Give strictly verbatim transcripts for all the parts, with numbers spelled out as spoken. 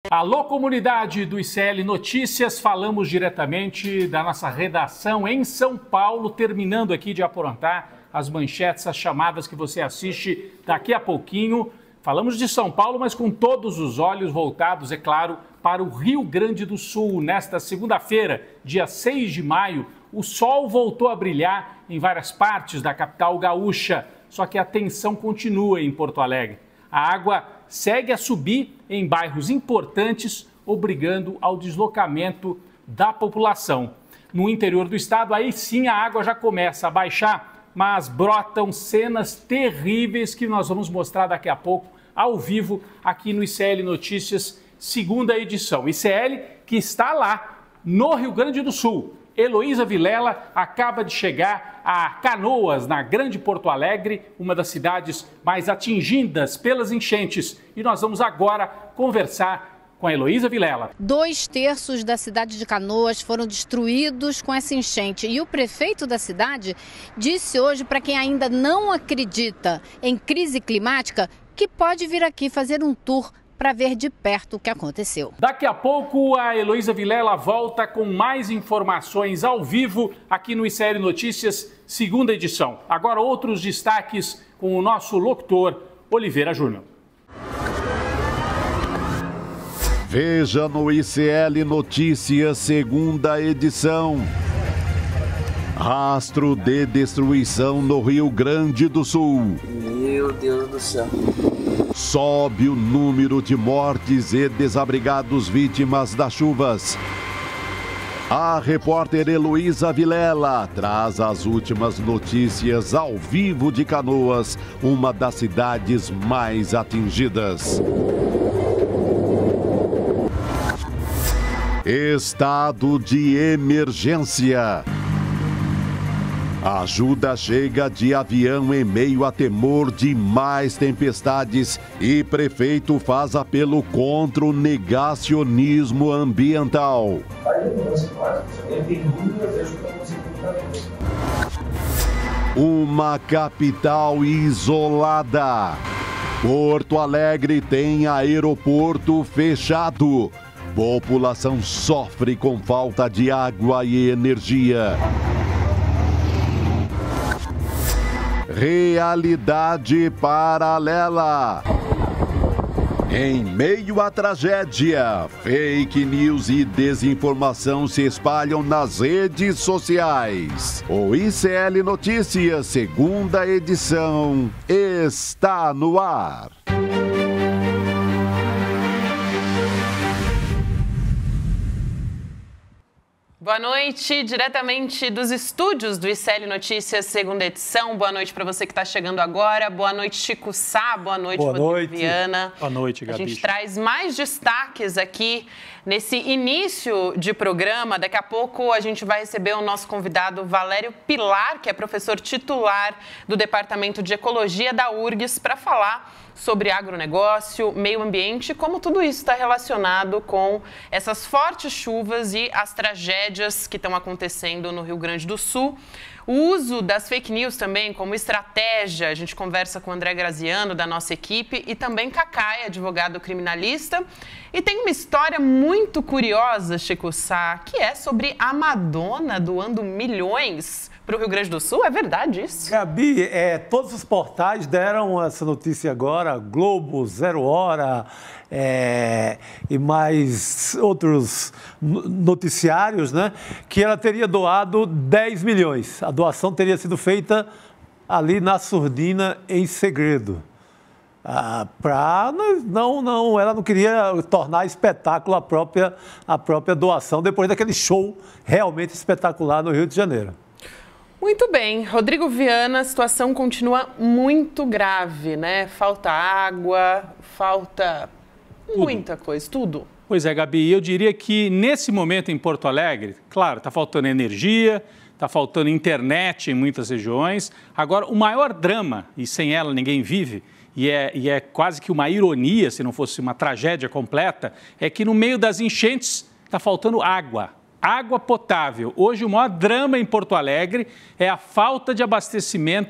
Alô, comunidade do I C L Notícias, falamos diretamente da nossa redação em São Paulo, terminando aqui de aprontar as manchetes, as chamadas que você assiste daqui a pouquinho. Falamos de São Paulo, mas com todos os olhos voltados, é claro, para o Rio Grande do Sul. Nesta segunda-feira, dia seis de maio, o sol voltou a brilhar em várias partes da capital gaúcha, só que a tensão continua em Porto Alegre. A água segue a subir em bairros importantes, obrigando ao deslocamento da população. No interior do estado, aí sim a água já começa a baixar, mas brotam cenas terríveis que nós vamos mostrar daqui a pouco, ao vivo, aqui no I C L Notícias, segunda edição. I C L que está lá, no Rio Grande do Sul. Heloísa Vilela acaba de chegar a Canoas, na Grande Porto Alegre, uma das cidades mais atingidas pelas enchentes. E nós vamos agora conversar com a Heloísa Vilela. Dois terços da cidade de Canoas foram destruídos com essa enchente. E o prefeito da cidade disse hoje para quem ainda não acredita em crise climática que pode vir aqui fazer um tour para ver de perto o que aconteceu. Daqui a pouco a Heloísa Vilela volta com mais informações ao vivo aqui no I C L Notícias, segunda edição. Agora outros destaques com o nosso locutor Oliveira Júnior. Veja no I C L Notícias, segunda edição. Rastro de destruição no Rio Grande do Sul. Meu Deus do céu. Sobe o número de mortes e desabrigados vítimas das chuvas. A repórter Heloísa Vilela traz as últimas notícias ao vivo de Canoas, uma das cidades mais atingidas. Estado de emergência. A ajuda chega de avião em meio a temor de mais tempestades e prefeito faz apelo contra o negacionismo ambiental. Uma capital isolada. Porto Alegre tem aeroporto fechado. População sofre com falta de água e energia. Realidade paralela. Em meio à tragédia, fake news e desinformação se espalham nas redes sociais. O I C L Notícias, segunda edição, está no ar. Boa noite, diretamente dos estúdios do I C L Notícias, segunda edição. Boa noite para você que está chegando agora. Boa noite, Chico Sá. Boa noite, Boa Rodrigo noite. Viana. Boa noite, Gabi. A gente traz mais destaques aqui nesse início de programa. Daqui a pouco a gente vai receber o nosso convidado Valério Pilar, que é professor titular do Departamento de Ecologia da U R G S, para falar sobre agronegócio, meio ambiente, como tudo isso está relacionado com essas fortes chuvas e as tragédias que estão acontecendo no Rio Grande do Sul. O uso das fake news também como estratégia, a gente conversa com o André Graziano, da nossa equipe, e também Cacai, advogado criminalista. E tem uma história muito curiosa, Chico Sá, que é sobre a Madonna doando milhões para o Rio Grande do Sul. É verdade isso? Gabi, é, todos os portais deram essa notícia agora, Globo, Zero Hora, é, e mais outros noticiários, né? Que ela teria doado dez milhões. A doação teria sido feita ali na surdina, em segredo. Ah, pra, não, não, ela não queria tornar espetáculo a própria, a própria doação, depois daquele show realmente espetacular no Rio de Janeiro. Muito bem. Rodrigo Viana, a situação continua muito grave, né? Falta água, falta tudo. Muita coisa, tudo. Pois é, Gabi, eu diria que nesse momento em Porto Alegre, claro, está faltando energia, está faltando internet em muitas regiões. Agora, o maior drama, e sem ela ninguém vive, e é, e é quase que uma ironia, se não fosse uma tragédia completa, é que no meio das enchentes está faltando água. Água potável. Hoje o maior drama em Porto Alegre é a falta de abastecimento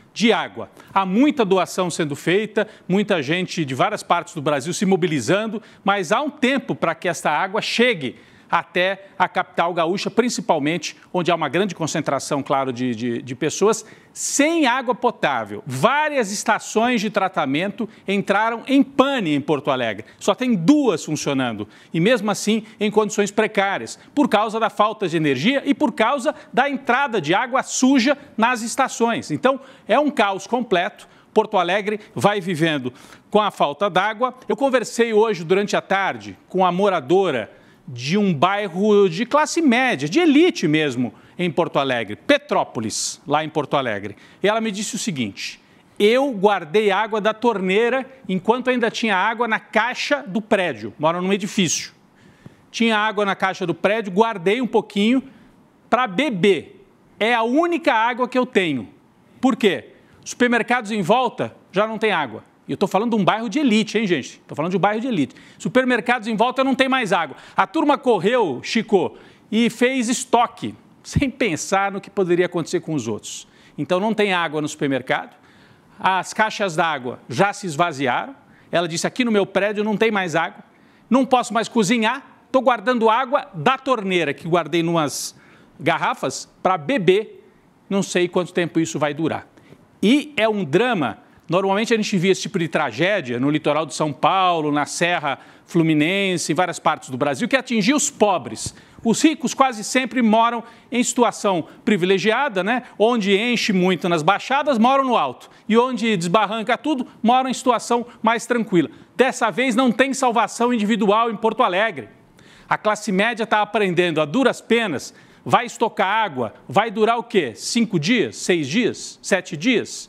de água. Há muita doação sendo feita, muita gente de várias partes do Brasil se mobilizando, mas há um tempo para que esta água chegue até a capital gaúcha, principalmente onde há uma grande concentração, claro, de, de, de pessoas sem água potável. Várias estações de tratamento entraram em pane em Porto Alegre. Só tem duas funcionando e, mesmo assim, em condições precárias, por causa da falta de energia e por causa da entrada de água suja nas estações. Então, é um caos completo. Porto Alegre vai vivendo com a falta d'água. Eu conversei hoje, durante a tarde, com a moradora de um bairro de classe média, de elite mesmo, em Porto Alegre, Petrópolis, lá em Porto Alegre. E ela me disse o seguinte: eu guardei água da torneira enquanto ainda tinha água na caixa do prédio, moro num edifício. Tinha água na caixa do prédio, guardei um pouquinho para beber. É a única água que eu tenho. Por quê? Supermercados em volta já não tem água. E eu estou falando de um bairro de elite, hein, gente? Estou falando de um bairro de elite. Supermercados em volta não tem mais água. A turma correu, Chico, e fez estoque, sem pensar no que poderia acontecer com os outros. Então, não tem água no supermercado. As caixas d'água já se esvaziaram. Ela disse, aqui no meu prédio não tem mais água. Não posso mais cozinhar. Estou guardando água da torneira, que guardei em umas garrafas, para beber. Não sei quanto tempo isso vai durar. E é um drama. Normalmente a gente via esse tipo de tragédia no litoral de São Paulo, na Serra Fluminense, em várias partes do Brasil, que atingia os pobres. Os ricos quase sempre moram em situação privilegiada, né? Onde enche muito nas baixadas, moram no alto. E onde desbarranca tudo, moram em situação mais tranquila. Dessa vez não tem salvação individual em Porto Alegre. A classe média está aprendendo a duras penas, vai estocar água, vai durar o quê? Cinco dias? Seis dias? Sete dias?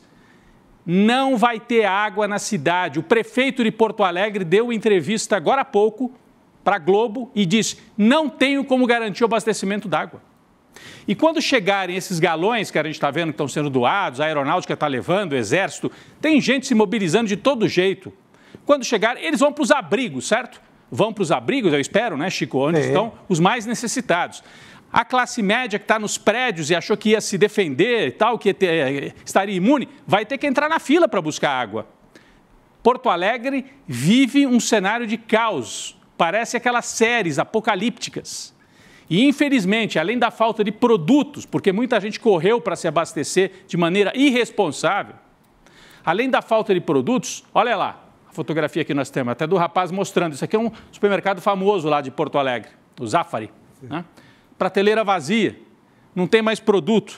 Não vai ter água na cidade. O prefeito de Porto Alegre deu entrevista agora há pouco para a Globo e disse, não tenho como garantir o abastecimento d'água. E quando chegarem esses galões que a gente está vendo que estão sendo doados, a aeronáutica está levando, o exército, tem gente se mobilizando de todo jeito. Quando chegar, eles vão para os abrigos, certo? Vão para os abrigos, eu espero, né, Chico, onde é. estão os mais necessitados. A classe média que está nos prédios e achou que ia se defender e tal, que ia ter, estaria imune, vai ter que entrar na fila para buscar água. Porto Alegre vive um cenário de caos. Parece aquelas séries apocalípticas. E, infelizmente, além da falta de produtos, porque muita gente correu para se abastecer de maneira irresponsável, além da falta de produtos, olha lá, a fotografia que nós temos, até do rapaz mostrando. Isso aqui é um supermercado famoso lá de Porto Alegre, o Zafari, né? Prateleira vazia, não tem mais produto.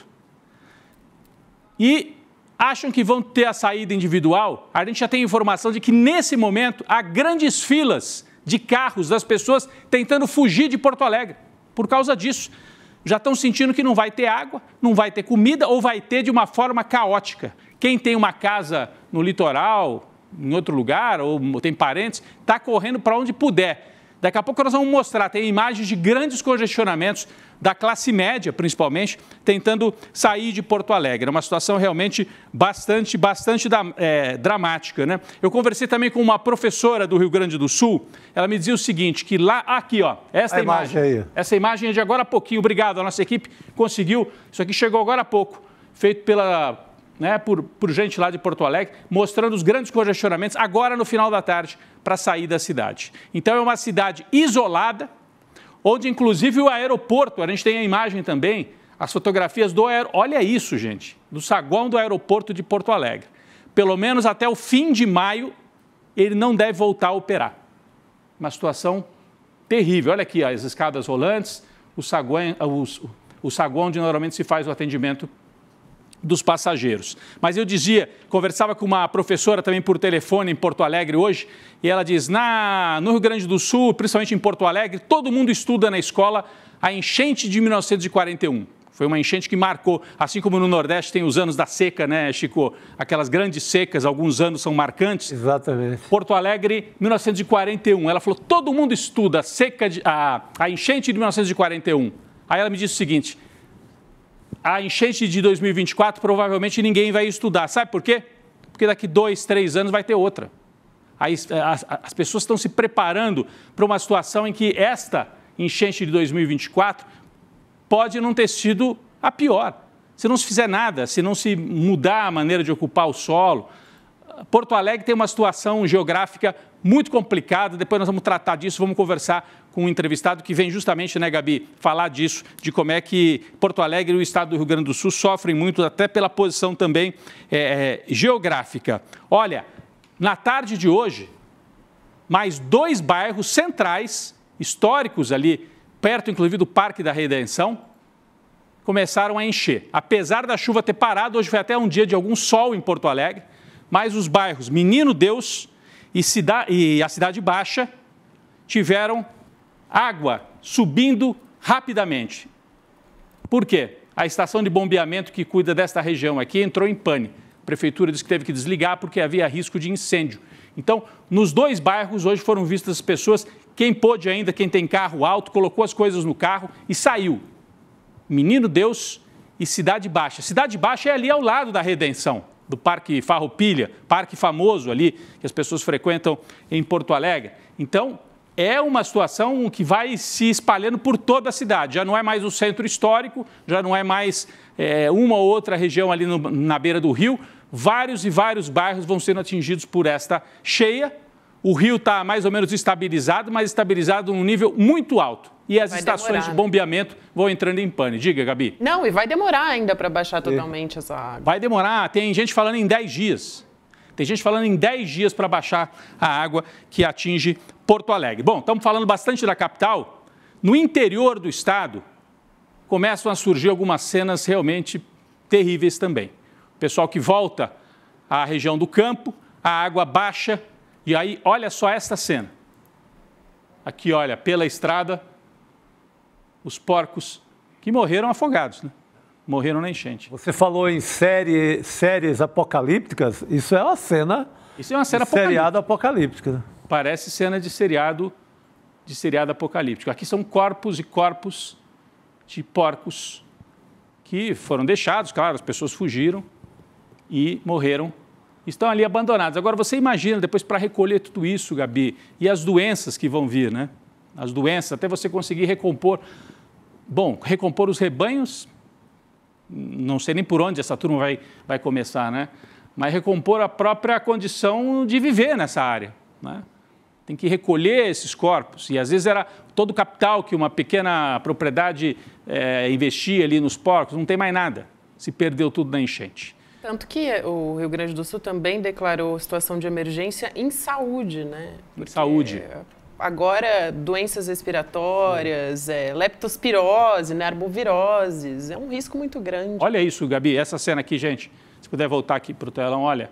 E acham que vão ter a saída individual? A gente já tem informação de que, nesse momento, há grandes filas de carros das pessoas tentando fugir de Porto Alegre. Por causa disso, já estão sentindo que não vai ter água, não vai ter comida ou vai ter de uma forma caótica. Quem tem uma casa no litoral, em outro lugar, ou tem parentes, está correndo para onde puder. Daqui a pouco nós vamos mostrar, tem imagens de grandes congestionamentos da classe média, principalmente, tentando sair de Porto Alegre. É uma situação realmente bastante, bastante é, dramática, né? Eu conversei também com uma professora do Rio Grande do Sul, ela me dizia o seguinte, que lá, aqui, ó, esta imagem, imagem aí. Essa imagem é de agora há pouquinho, obrigado, a nossa equipe conseguiu, isso aqui chegou agora há pouco, feito pela... Né, por, por gente lá de Porto Alegre, mostrando os grandes congestionamentos agora no final da tarde para sair da cidade. Então é uma cidade isolada, onde inclusive o aeroporto, a gente tem a imagem também, as fotografias do aeroporto, olha isso, gente, do saguão do aeroporto de Porto Alegre. Pelo menos até o fim de maio, ele não deve voltar a operar. Uma situação terrível. Olha aqui, ó, as escadas rolantes, o saguão, o, o saguão onde normalmente se faz o atendimento dos passageiros. Mas eu dizia, conversava com uma professora também por telefone em Porto Alegre hoje, e ela diz, na, no Rio Grande do Sul, principalmente em Porto Alegre, todo mundo estuda na escola a enchente de mil novecentos e quarenta e um. Foi uma enchente que marcou, assim como no Nordeste tem os anos da seca, né, Chico? Aquelas grandes secas, alguns anos são marcantes. Exatamente. Porto Alegre, mil novecentos e quarenta e um. Ela falou, todo mundo estuda a, seca de, a, a enchente de mil novecentos e quarenta e um. Aí ela me disse o seguinte, a enchente de dois mil e vinte e quatro provavelmente ninguém vai estudar. Sabe por quê? Porque daqui dois, três anos vai ter outra. Aí, as, as pessoas estão se preparando para uma situação em que esta enchente de dois mil e vinte e quatro pode não ter sido a pior. se não se fizer nada, se não se mudar a maneira de ocupar o solo. Porto Alegre tem uma situação geográfica muito complicada, depois nós vamos tratar disso, vamos conversar com um entrevistado que vem justamente, né, Gabi, falar disso, de como é que Porto Alegre e o estado do Rio Grande do Sul sofrem muito, até pela posição também é, é, geográfica. Olha, na tarde de hoje, mais dois bairros centrais, históricos ali, perto inclusive do Parque da Redenção, começaram a encher. Apesar da chuva ter parado, hoje foi até um dia de algum sol em Porto Alegre, mas os bairros Menino Deus e, Cida- e a Cidade Baixa tiveram água subindo rapidamente. Por quê? A estação de bombeamento que cuida desta região aqui entrou em pane. A prefeitura disse que teve que desligar porque havia risco de incêndio. Então, nos dois bairros, hoje foram vistas as pessoas, quem pôde ainda, quem tem carro alto, colocou as coisas no carro e saiu. Menino Deus e Cidade Baixa. Cidade Baixa é ali ao lado da Redenção, do Parque Farroupilha, parque famoso ali, que as pessoas frequentam em Porto Alegre. Então, é uma situação que vai se espalhando por toda a cidade. Já não é mais o centro histórico, já não é mais é, uma ou outra região ali no, na beira do rio. Vários e vários bairros vão sendo atingidos por esta cheia. O rio está mais ou menos estabilizado, mas estabilizado num nível muito alto. E as vai estações demorar, de bombeamento vão entrando em pane. Diga, Gabi. Não, e vai demorar ainda para baixar totalmente é. essa água. Vai demorar. Tem gente falando em dez dias. Tem gente falando em dez dias para baixar a água que atinge Porto Alegre. Bom, estamos falando bastante da capital. No interior do estado, começam a surgir algumas cenas realmente terríveis também. O pessoal que volta à região do campo, a água baixa. E aí, olha só esta cena. Aqui, olha, pela estrada, os porcos que morreram afogados, né? Morreram na enchente. Você falou em série, séries apocalípticas, isso é uma cena... Isso é uma cena apocalíptica. Seriado apocalíptico. Né? Parece cena de seriado, de seriado apocalíptico. Aqui são corpos e corpos de porcos que foram deixados, claro, as pessoas fugiram e morreram. Estão ali abandonados. Agora, você imagina, depois para recolher tudo isso, Gabi, e as doenças que vão vir, né? As doenças, até você conseguir recompor. Bom, recompor os rebanhos, não sei nem por onde essa turma vai, vai começar, né? Mas recompor a própria condição de viver nessa área, né? Tem que recolher esses corpos. E às vezes era todo o capital que uma pequena propriedade é, investia ali nos porcos, não tem mais nada. Se perdeu tudo na enchente. Tanto que o Rio Grande do Sul também declarou situação de emergência em saúde, né? Porque saúde. Agora, doenças respiratórias, é, leptospirose, né, arboviroses, é um risco muito grande. Olha isso, Gabi, essa cena aqui, gente. Se puder voltar aqui para o telão, olha.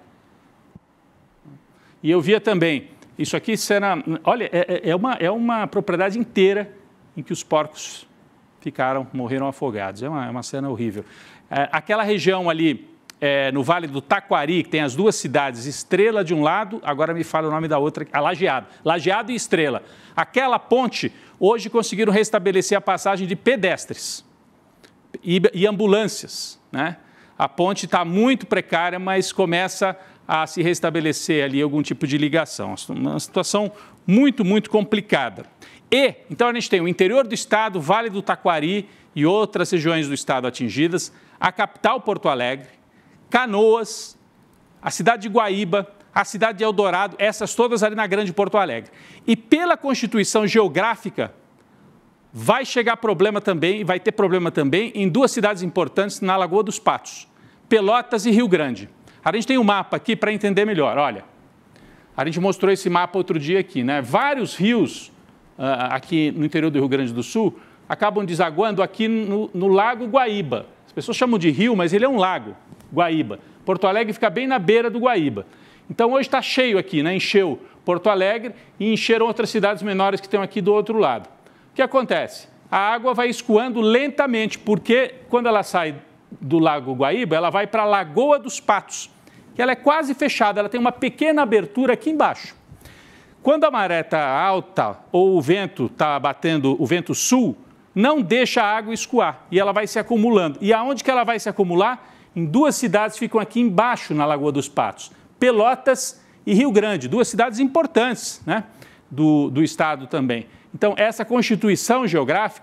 E eu via também, isso aqui, cena... Olha, é, é, uma, é uma propriedade inteira em que os porcos ficaram, morreram afogados. É uma, é uma cena horrível. É, aquela região ali... É, no Vale do Taquari, que tem as duas cidades, Estrela de um lado, agora me fala o nome da outra, a Lajeado. Lajeado e Estrela. Aquela ponte, hoje conseguiram restabelecer a passagem de pedestres e, e ambulâncias, né? A ponte está muito precária, mas começa a se restabelecer ali algum tipo de ligação. Uma situação muito, muito complicada. E, então, a gente tem o interior do estado, Vale do Taquari e outras regiões do estado atingidas, a capital Porto Alegre, Canoas, a cidade de Guaíba, a cidade de Eldorado, essas todas ali na Grande Porto Alegre. E pela constituição geográfica, vai chegar problema também, vai ter problema também em duas cidades importantes na Lagoa dos Patos, Pelotas e Rio Grande. A gente tem um mapa aqui para entender melhor, olha. A gente mostrou esse mapa outro dia aqui, né? Vários rios uh, aqui no interior do Rio Grande do Sul acabam desaguando aqui no, no Lago Guaíba. As pessoas chamam de rio, mas ele é um lago. Guaíba. Porto Alegre fica bem na beira do Guaíba. Então, hoje está cheio aqui, né? Encheu Porto Alegre e encheram outras cidades menores que estão aqui do outro lado. O que acontece? A água vai escoando lentamente, porque quando ela sai do Lago Guaíba, ela vai para a Lagoa dos Patos, que ela é quase fechada, ela tem uma pequena abertura aqui embaixo. Quando a maré está alta ou o vento está batendo, o vento sul, não deixa a água escoar e ela vai se acumulando. E aonde que ela vai se acumular? Em duas cidades ficam aqui embaixo na Lagoa dos Patos, Pelotas e Rio Grande, duas cidades importantes, né, do, do estado também. Então, essa constituição geográfica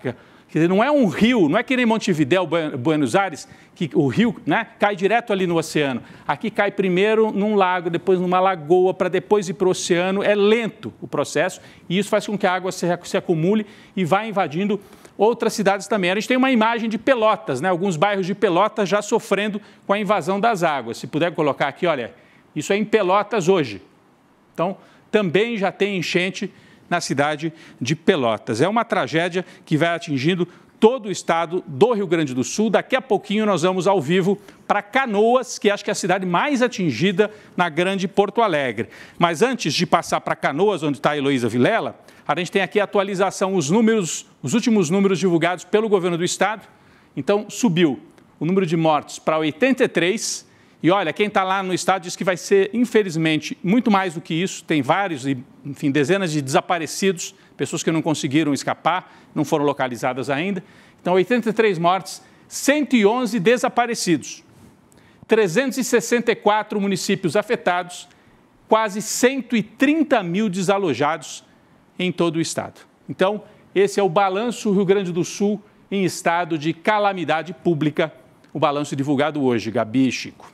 Quer dizer, não é um rio, não é que nem Montevidéu, Buenos Aires, que o rio, né, cai direto ali no oceano. Aqui cai primeiro num lago, depois numa lagoa, para depois ir para o oceano. É lento o processo e isso faz com que a água se, se acumule e vá invadindo outras cidades também. A gente tem uma imagem de Pelotas, né, alguns bairros de Pelotas já sofrendo com a invasão das águas. Se puder colocar aqui, olha, isso é em Pelotas hoje. Então, também já tem enchente na cidade de Pelotas. É uma tragédia que vai atingindo todo o estado do Rio Grande do Sul. Daqui a pouquinho nós vamos ao vivo para Canoas, que acho que é a cidade mais atingida na grande Porto Alegre. Mas antes de passar para Canoas, onde está a Heloísa Vilela, a gente tem aqui a atualização, os números, os últimos números divulgados pelo governo do estado. Então, subiu o número de mortos para oitenta e três. E olha, quem está lá no estado diz que vai ser, infelizmente, muito mais do que isso. Tem vários, enfim, dezenas de desaparecidos, pessoas que não conseguiram escapar, não foram localizadas ainda. Então, oitenta e três mortes, cento e onze desaparecidos, trezentos e sessenta e quatro municípios afetados, quase cento e trinta mil desalojados em todo o estado. Então, esse é o balanço Rio Grande do Sul em estado de calamidade pública, o balanço divulgado hoje, Gabi e Chico.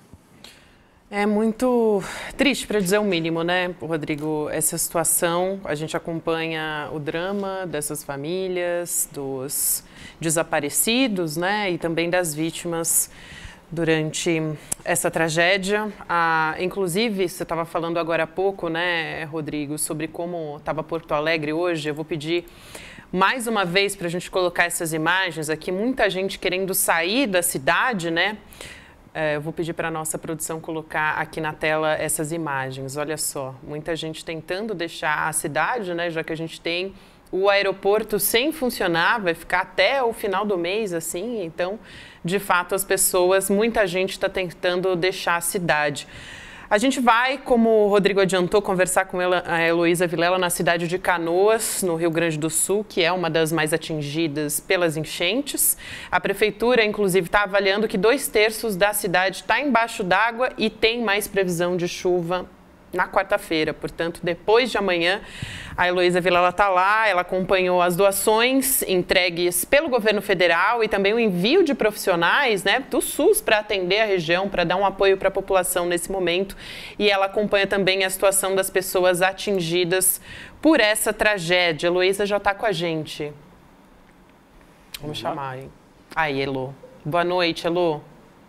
É muito triste, para dizer o mínimo, né, Rodrigo? Essa situação, a gente acompanha o drama dessas famílias, dos desaparecidos, né, e também das vítimas durante essa tragédia. Ah, inclusive, você estava falando agora há pouco, né, Rodrigo, sobre como estava Porto Alegre hoje. Eu vou pedir mais uma vez para a gente colocar essas imagens aqui. Muita gente querendo sair da cidade, né? Eu vou pedir para a nossa produção colocar aqui na tela essas imagens. Olha só, muita gente tentando deixar a cidade, né? Já que a gente tem o aeroporto sem funcionar, vai ficar até o final do mês, assim. Então, de fato, as pessoas, muita gente está tentando deixar a cidade. A gente vai, como o Rodrigo adiantou, conversar com ela, a Heloísa Vilela na cidade de Canoas, no Rio Grande do Sul, que é uma das mais atingidas pelas enchentes. A prefeitura, inclusive, está avaliando que dois terços da cidade está embaixo d'água e tem mais previsão de chuva na quarta-feira. Portanto, depois de amanhã, a Heloísa Vilela está lá, ela acompanhou as doações entregues pelo governo federal e também o envio de profissionais, né, do SUS para atender a região, para dar um apoio para a população nesse momento. E ela acompanha também a situação das pessoas atingidas por essa tragédia. A Heloísa já está com a gente. Vamos chamar aí. Aí, Elo. Boa noite, Elo.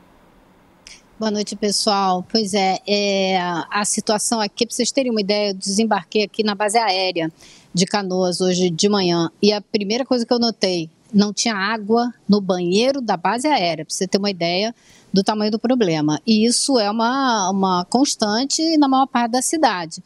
Boa noite, pessoal. Pois é, é a situação aqui, para vocês terem uma ideia, eu desembarquei aqui na base aérea de Canoas hoje de manhã e a primeira coisa que eu notei, não tinha água no banheiro da base aérea, para você ter uma ideia do tamanho do problema. E isso é uma, uma constante na maior parte da cidade.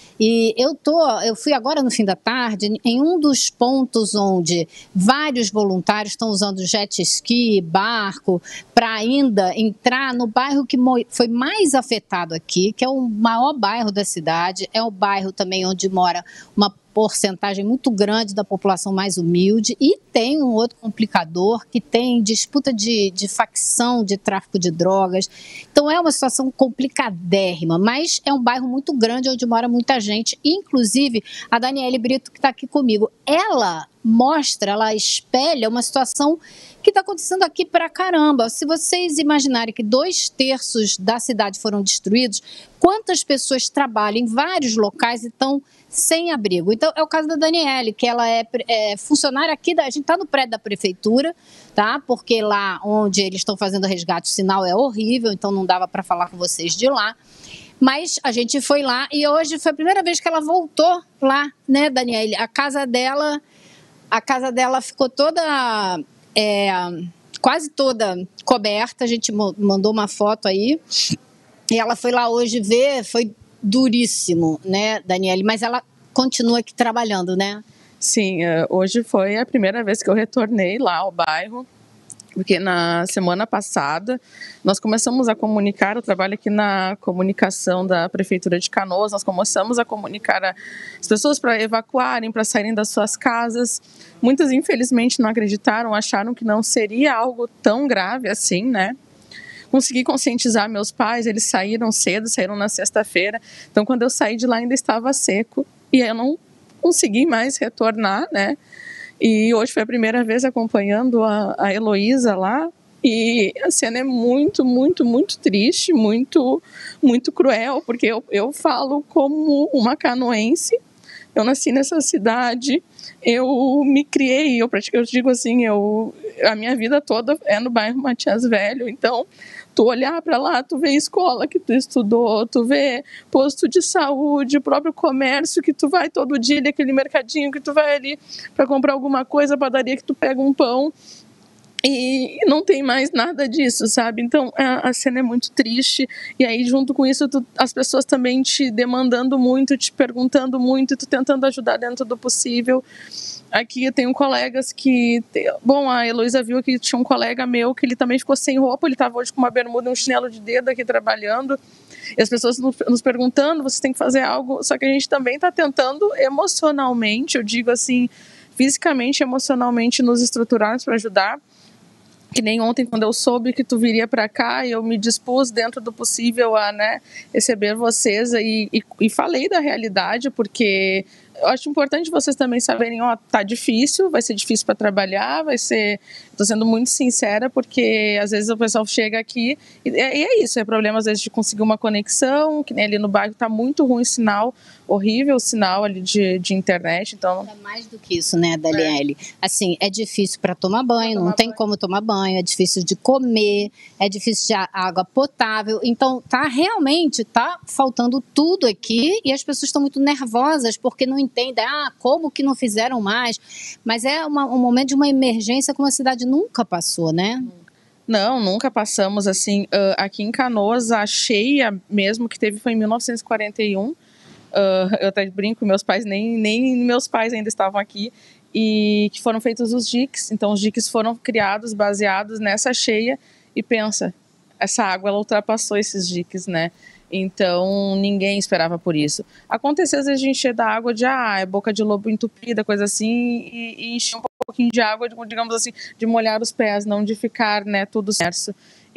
E eu, tô, eu fui agora no fim da tarde em um dos pontos onde vários voluntários estão usando jet ski, barco, para ainda entrar no bairro que foi mais afetado aqui, que é o maior bairro da cidade, é o bairro também onde mora uma porcentagem muito grande da população mais humilde e tem um outro complicador que tem disputa de, de facção, de tráfico de drogas. Então é uma situação complicadérrima, mas é um bairro muito grande onde mora muita gente, inclusive a Daniele Brito que está aqui comigo. Ela mostra, ela espelha uma situação que está acontecendo aqui pra caramba. Se vocês imaginarem que dois terços da cidade foram destruídos, quantas pessoas trabalham em vários locais e estão sem abrigo? Então, é o caso da Daniele, que ela é, é funcionária aqui, da, a gente está no prédio da prefeitura, tá? Porque lá onde eles estão fazendo resgate, o sinal é horrível, então não dava para falar com vocês de lá. Mas a gente foi lá e hoje foi a primeira vez que ela voltou lá, né, Daniele? A casa dela, a casa dela ficou toda... É, quase toda coberta, a gente mandou uma foto aí, e ela foi lá hoje ver, foi duríssimo, né, Daniele, mas ela continua aqui trabalhando, né? Sim, hoje foi a primeira vez que eu retornei lá ao bairro, porque na semana passada nós começamos a comunicar, eu trabalho aqui na comunicação da Prefeitura de Canoas, nós começamos a comunicar as pessoas para evacuarem, para saírem das suas casas. Muitas, infelizmente, não acreditaram, acharam que não seria algo tão grave assim, né? Consegui conscientizar meus pais, eles saíram cedo, saíram na sexta-feira, então quando eu saí de lá ainda estava seco e eu não consegui mais retornar, né? E hoje foi a primeira vez acompanhando a, a Heloísa lá. E a cena é muito, muito, muito triste, muito, muito cruel, porque eu, eu falo como uma canoense, eu nasci nessa cidade, eu me criei, eu, eu digo assim, eu, a minha vida toda é no bairro Matias Velho, então tu olhar para lá, tu vê escola que tu estudou, tu vê posto de saúde, o próprio comércio que tu vai todo dia, aquele mercadinho que tu vai ali para comprar alguma coisa, padaria que tu pega um pão, e não tem mais nada disso, sabe? Então a, a cena é muito triste, e aí junto com isso tu, as pessoas também te demandando muito, te perguntando muito, e tu tentando ajudar dentro do possível. Aqui eu tenho colegas que... Bom, a Heloísa viu que tinha um colega meu que ele também ficou sem roupa, ele estava hoje com uma bermuda e um chinelo de dedo aqui trabalhando, e as pessoas nos perguntando, você tem que fazer algo, só que a gente também está tentando emocionalmente, eu digo assim, fisicamente, emocionalmente nos estruturarmos para ajudar. Que nem ontem, quando eu soube que tu viria para cá, eu me dispus dentro do possível a, né, receber vocês e, e, e falei da realidade, porque eu acho importante vocês também saberem, ó, tá difícil, vai ser difícil para trabalhar, vai ser... Tô sendo muito sincera, porque às vezes o pessoal chega aqui e é, e é isso, é problema às vezes de conseguir uma conexão, que nem ali no bairro tá muito ruim o sinal, horrível o sinal ali de, de internet, então... É mais do que isso, né, Daniele? É. Assim, é difícil para tomar banho, tomar não tem banho. como tomar banho, é difícil de comer, é difícil de água potável, então tá realmente, tá faltando tudo aqui e as pessoas estão muito nervosas porque não entendem, ah, como que não fizeram mais? Mas é uma, um momento de uma emergência como a cidade nunca passou, né? Não, nunca passamos assim. Uh, aqui em Canoas, a cheia mesmo que teve foi em mil novecentos e quarenta e um. Uh, eu até brinco, meus pais, nem, nem meus pais ainda estavam aqui. E que foram feitos os diques. Então, os diques foram criados baseados nessa cheia. E pensa, essa água ela ultrapassou esses diques, né? Então, ninguém esperava por isso. Aconteceu às vezes a gente encher da água de, ah, é boca de lobo entupida, coisa assim, e, e encher um pouquinho de água, digamos assim, de molhar os pés, não de ficar, né, tudo certo.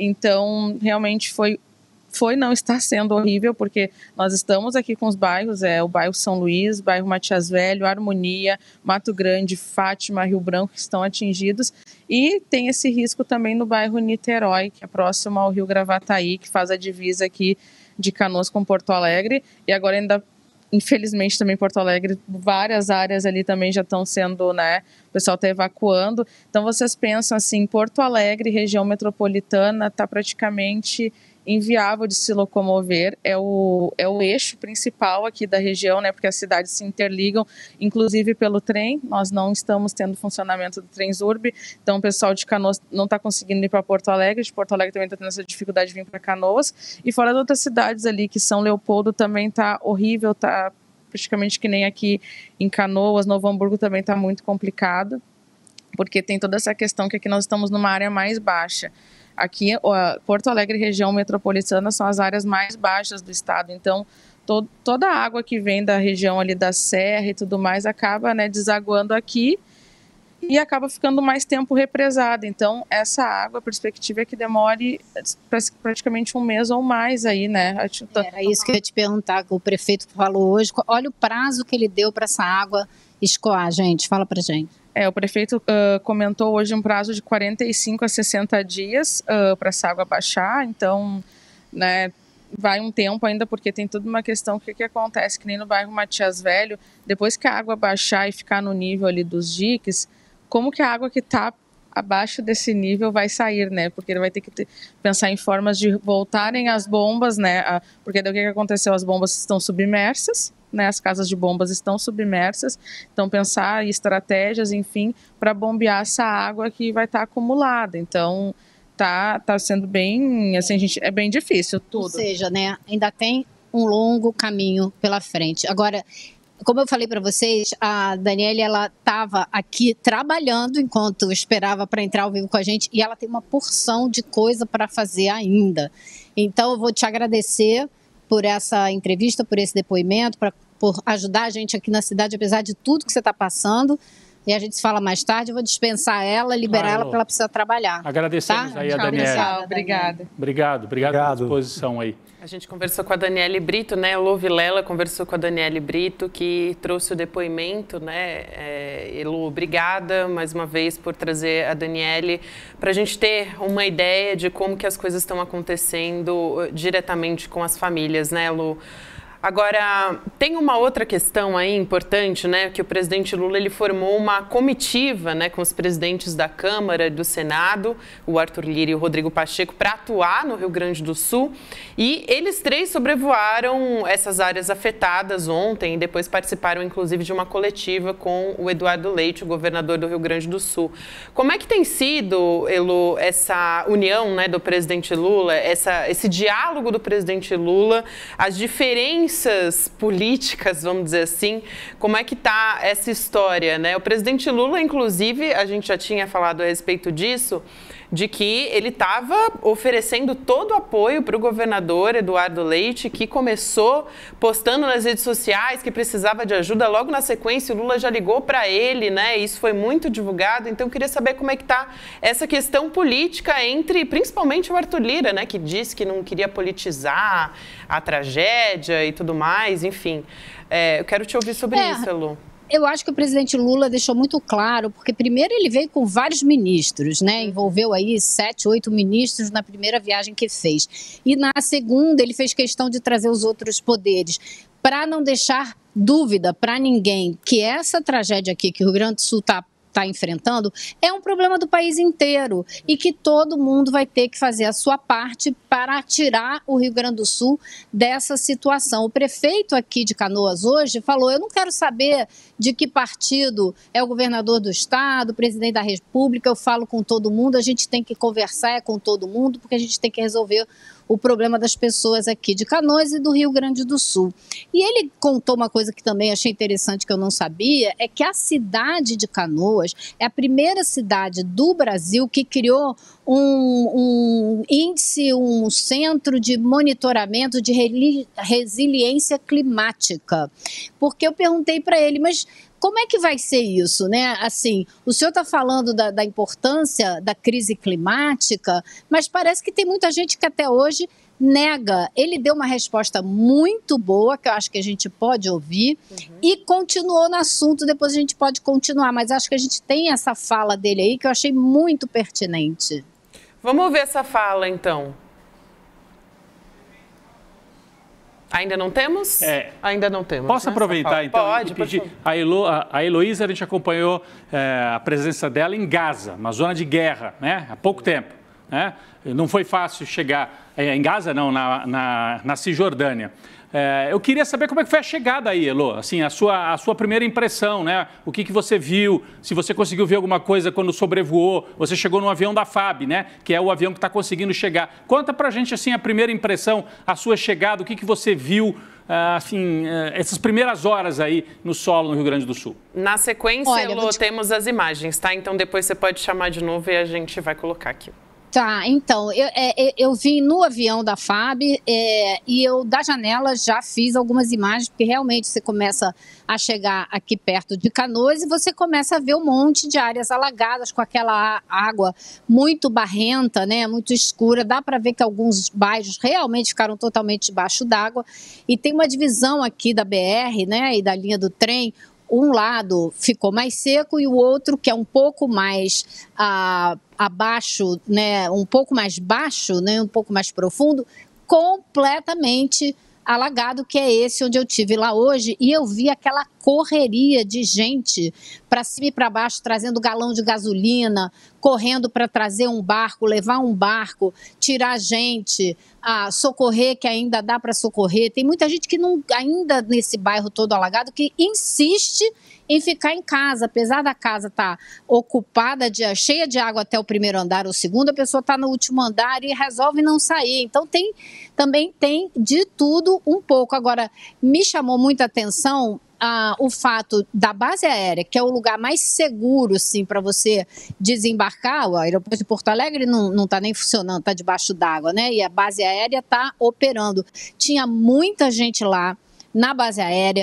Então, realmente foi, foi, não está sendo horrível, porque nós estamos aqui com os bairros, é o bairro São Luís, bairro Matias Velho, Harmonia, Mato Grande, Fátima, Rio Branco, que estão atingidos, e tem esse risco também no bairro Niterói, que é próximo ao Rio Gravataí, que faz a divisa aqui de Canoas com Porto Alegre, e agora ainda, infelizmente, também Porto Alegre, várias áreas ali também já estão sendo, né, o pessoal está evacuando. Então vocês pensam assim, Porto Alegre, região metropolitana, está praticamente inviável de se locomover, é o, é o eixo principal aqui da região, né, porque as cidades se interligam, inclusive pelo trem, nós não estamos tendo funcionamento do Transurb, então o pessoal de Canoas não está conseguindo ir para Porto Alegre, de Porto Alegre também está tendo essa dificuldade de vir para Canoas, e fora das outras cidades ali, que São Leopoldo também está horrível, está praticamente que nem aqui em Canoas, Novo Hamburgo também está muito complicado, porque tem toda essa questão que aqui nós estamos numa área mais baixa. Aqui, Porto Alegre e região metropolitana são as áreas mais baixas do estado, então to, toda a água que vem da região ali da Serra e tudo mais acaba, né, desaguando aqui e acaba ficando mais tempo represada. Então, essa água, a perspectiva é que demore praticamente um mês ou mais aí, né? Era isso que eu ia te perguntar, que o prefeito falou hoje. Olha o prazo que ele deu para essa água escoar, gente. Fala pra gente. É, o prefeito uh, comentou hoje um prazo de quarenta e cinco a sessenta dias uh, para essa água baixar, então, né, vai um tempo ainda, porque tem toda uma questão, o que, que acontece, que nem no bairro Matias Velho, depois que a água baixar e ficar no nível ali dos diques, como que a água que está abaixo desse nível vai sair, né, porque ele vai ter que ter, pensar em formas de voltarem as bombas, né, a, porque daí o que, que aconteceu, as bombas estão submersas, né, as casas de bombas estão submersas, então pensar em estratégias, enfim, para bombear essa água que vai estar tá acumulada. Então, tá, tá sendo bem, assim, gente, é bem difícil tudo. Ou seja, né, ainda tem um longo caminho pela frente. Agora, como eu falei para vocês, a Daniele, ela estava aqui trabalhando enquanto esperava para entrar ao vivo com a gente, e ela tem uma porção de coisa para fazer ainda. Então, eu vou te agradecer por essa entrevista, por esse depoimento, pra, por ajudar a gente aqui na cidade, apesar de tudo que você está passando. E a gente se fala mais tarde, eu vou dispensar ela, liberar Claro. ela, porque ela precisa trabalhar. Agradecemos tá? aí a Tchau, Daniele. pessoal. Obrigada. Obrigado, obrigado, Obrigado. pela disposição aí. A gente conversou com a Daniele Brito, né? O Elô Vilela conversou com a Daniele Brito, que trouxe o depoimento, né? É, Elô, obrigada mais uma vez por trazer a Daniele para a gente ter uma ideia de como que as coisas estão acontecendo diretamente com as famílias, né, Elô? Agora, tem uma outra questão aí importante, né, que o presidente Lula ele formou uma comitiva, né, com os presidentes da Câmara e do Senado, o Arthur Lira e o Rodrigo Pacheco, para atuar no Rio Grande do Sul. E eles três sobrevoaram essas áreas afetadas ontem e depois participaram, inclusive, de uma coletiva com o Eduardo Leite, o governador do Rio Grande do Sul. Como é que tem sido, Elô, essa união, né, do presidente Lula, essa, esse diálogo do presidente Lula, as diferenças políticas, vamos dizer assim, como é que está essa história, né? O presidente Lula, inclusive, a gente já tinha falado a respeito disso, de que ele estava oferecendo todo o apoio para o governador Eduardo Leite, que começou postando nas redes sociais que precisava de ajuda. Logo na sequência, o Lula já ligou para ele, né? Isso foi muito divulgado. Então, eu queria saber como é que está essa questão política entre, principalmente, o Arthur Lira, né? Que disse que não queria politizar a tragédia e tudo mais. Enfim, é, eu quero te ouvir sobre É. isso, Elô. Eu acho que o presidente Lula deixou muito claro, porque primeiro ele veio com vários ministros, né? Envolveu aí sete, oito ministros na primeira viagem que fez. E na segunda ele fez questão de trazer os outros poderes, para não deixar dúvida para ninguém que essa tragédia aqui que o Rio Grande do Sul está está enfrentando é um problema do país inteiro e que todo mundo vai ter que fazer a sua parte para tirar o Rio Grande do Sul dessa situação. O prefeito aqui de Canoas hoje falou: eu não quero saber de que partido é o governador do estado, o presidente da República, eu falo com todo mundo, a gente tem que conversar com todo mundo porque a gente tem que resolver o problema das pessoas aqui de Canoas e do Rio Grande do Sul. E ele contou uma coisa que também achei interessante, que eu não sabia, é que a cidade de Canoas é a primeira cidade do Brasil que criou um, um índice, um centro de monitoramento de resiliência climática. Porque eu perguntei para ele, mas como é que vai ser isso, né? Assim, o senhor está falando da, da importância da crise climática, mas parece que tem muita gente que até hoje nega. Ele deu uma resposta muito boa, que eu acho que a gente pode ouvir, uhum. e continuou no assunto, depois a gente pode continuar, mas acho que a gente tem essa fala dele aí que eu achei muito pertinente. Vamos ver essa fala, então. Ainda não temos? É, Ainda não temos. Posso né, aproveitar, então, Pode, e pedir? A, Elo, a, a Heloísa, a gente acompanhou é, a presença dela em Gaza, uma zona de guerra, né? Há pouco tempo. Né? Não foi fácil chegar é, em Gaza, não, na, na, na Cisjordânia. É, eu queria saber como é que foi a chegada aí, Elo, assim, a sua, a sua primeira impressão, né? O que, que você viu, se você conseguiu ver alguma coisa quando sobrevoou, você chegou no avião da F A B, né? Que é o avião que está conseguindo chegar. Conta pra gente, assim, a primeira impressão, a sua chegada, o que, que você viu, assim, essas primeiras horas aí no solo no Rio Grande do Sul. Na sequência, Olha, Elo, te... temos as imagens, tá? Então depois você pode chamar de novo e a gente vai colocar aqui. Tá, então, eu, é, eu vim no avião da F A B é, e eu, da janela, já fiz algumas imagens, porque realmente você começa a chegar aqui perto de Canoas e você começa a ver um monte de áreas alagadas com aquela água muito barrenta, né, muito escura. Dá para ver que alguns bairros realmente ficaram totalmente debaixo d'água. E tem uma divisão aqui da B R, né, e da linha do trem. Um lado ficou mais seco e o outro, que é um pouco mais ah, abaixo, né, um pouco mais baixo, né, um pouco mais profundo, completamente alagado, que é esse onde eu tive lá hoje, e eu vi aquela correria de gente para cima e para baixo, trazendo galão de gasolina, correndo para trazer um barco, levar um barco, tirar gente, a socorrer, que ainda dá para socorrer. Tem muita gente que não, ainda nesse bairro todo alagado, que insiste em ficar em casa, apesar da casa estar ocupada, de, cheia de água até o primeiro andar ou segundo, a pessoa está no último andar e resolve não sair. Então tem, também tem de tudo um pouco. Agora, me chamou muita atenção ah, o fato da base aérea, que é o lugar mais seguro, sim, para você desembarcar. O aeroporto de Porto Alegre não está nem funcionando, está debaixo d'água, né? E a base aérea está operando. Tinha muita gente lá na base aérea,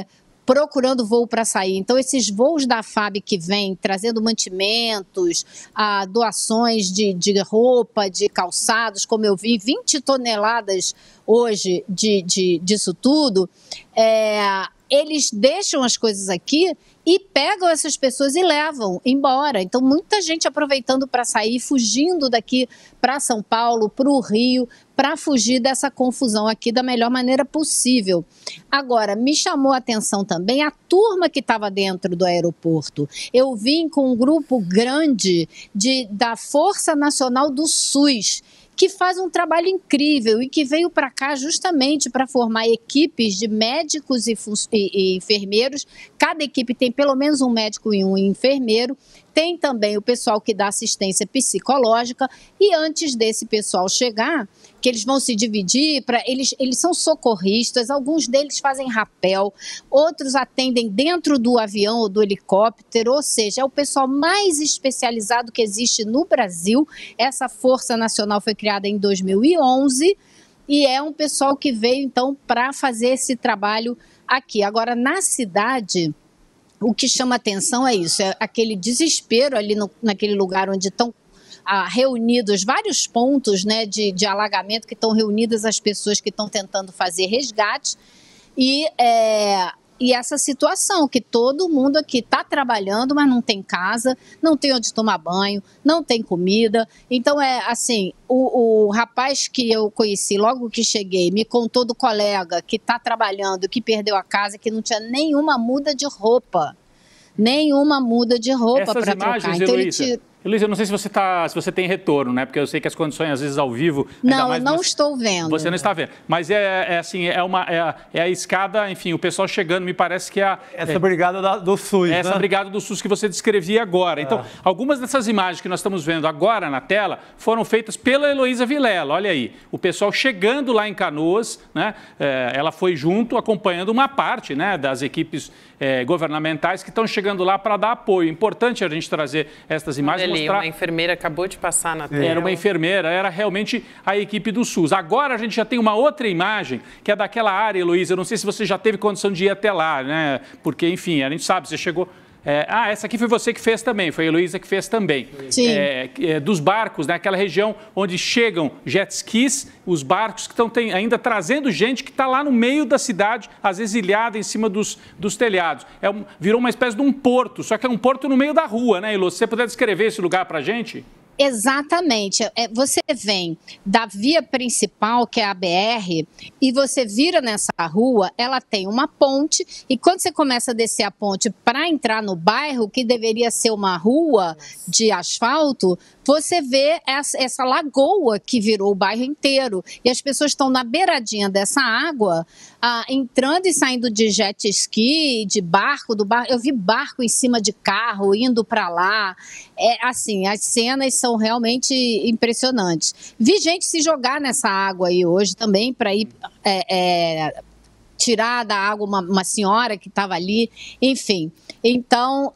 procurando voo para sair. Então, esses voos da F A B que vêm trazendo mantimentos, ah, doações de, de roupa, de calçados, como eu vi, vinte toneladas hoje de, de, disso tudo, é, eles deixam as coisas aqui e pegam essas pessoas e levam embora. Então, muita gente aproveitando para sair, fugindo daqui para São Paulo, para o Rio, para fugir dessa confusão aqui da melhor maneira possível. Agora, me chamou a atenção também a turma que estava dentro do aeroporto. Eu vim com um grupo grande de, da Força Nacional do SUS, que faz um trabalho incrível e que veio para cá justamente para formar equipes de médicos e, e, e enfermeiros. Cada equipe tem pelo menos um médico e um enfermeiro. Tem também o pessoal que dá assistência psicológica. E antes desse pessoal chegar, que eles vão se dividir, pra, eles, eles são socorristas, alguns deles fazem rapel, outros atendem dentro do avião ou do helicóptero, ou seja, é o pessoal mais especializado que existe no Brasil. Essa Força Nacional foi criada em dois mil e onze e é um pessoal que veio, então, para fazer esse trabalho aqui. Agora, na cidade, o que chama atenção é isso, é aquele desespero ali no, naquele lugar onde estão ah, reunidos vários pontos, né, de, de alagamento, que estão reunidas as pessoas que estão tentando fazer resgate, e, é, e essa situação que todo mundo aqui está trabalhando, mas não tem casa, não tem onde tomar banho, não tem comida. Então, é assim, o, o rapaz que eu conheci logo que cheguei me contou do colega que está trabalhando, que perdeu a casa, que não tinha nenhuma muda de roupa, nenhuma muda de roupa para trocar. Então, ele tira... Luísa, eu não sei se você, tá, se você tem retorno, né? Porque eu sei que as condições, às vezes, ao vivo... Não, eu não estou vendo. Você não está vendo. Mas é, é assim, é, uma, é, a, é a escada, enfim, o pessoal chegando, me parece que é a... Essa é, brigada da, do SUS, Essa né? brigada do SUS que você descrevia agora. Então, é. algumas dessas imagens que nós estamos vendo agora na tela foram feitas pela Heloísa Vilela. Olha aí, o pessoal chegando lá em Canoas, né? É, ela foi junto, acompanhando uma parte, né, das equipes é, governamentais que estão chegando lá para dar apoio. Importante a gente trazer essas imagens. Ali, mostrar... uma enfermeira acabou de passar na tela. Era uma enfermeira, era realmente a equipe do SUS. Agora a gente já tem uma outra imagem, que é daquela área, Heloísa. Eu não sei se você já teve condição de ir até lá, né? Porque, enfim, a gente sabe, você chegou... É, ah, essa aqui foi você que fez também, foi a Heloísa que fez também. Sim. É, é, dos barcos, né, aquela região onde chegam jet skis, os barcos que estão ainda trazendo gente que está lá no meio da cidade, às vezes ilhada em cima dos, dos telhados. É um, virou uma espécie de um porto, só que é um porto no meio da rua, né, Elô? Se você puder descrever esse lugar para a gente... Exatamente. Você vem da via principal, que é a B R, e você vira nessa rua, ela tem uma ponte, e quando você começa a descer a ponte para entrar no bairro, que deveria ser uma rua de asfalto, você vê essa, essa lagoa que virou o bairro inteiro. E as pessoas estão na beiradinha dessa água, ah, entrando e saindo de jet ski, de barco, do barco. Eu vi barco em cima de carro, indo para lá. É, assim, as cenas são realmente impressionantes. Vi gente se jogar nessa água aí hoje também para ir é, é, tirar da água uma, uma senhora que estava ali, enfim. Então,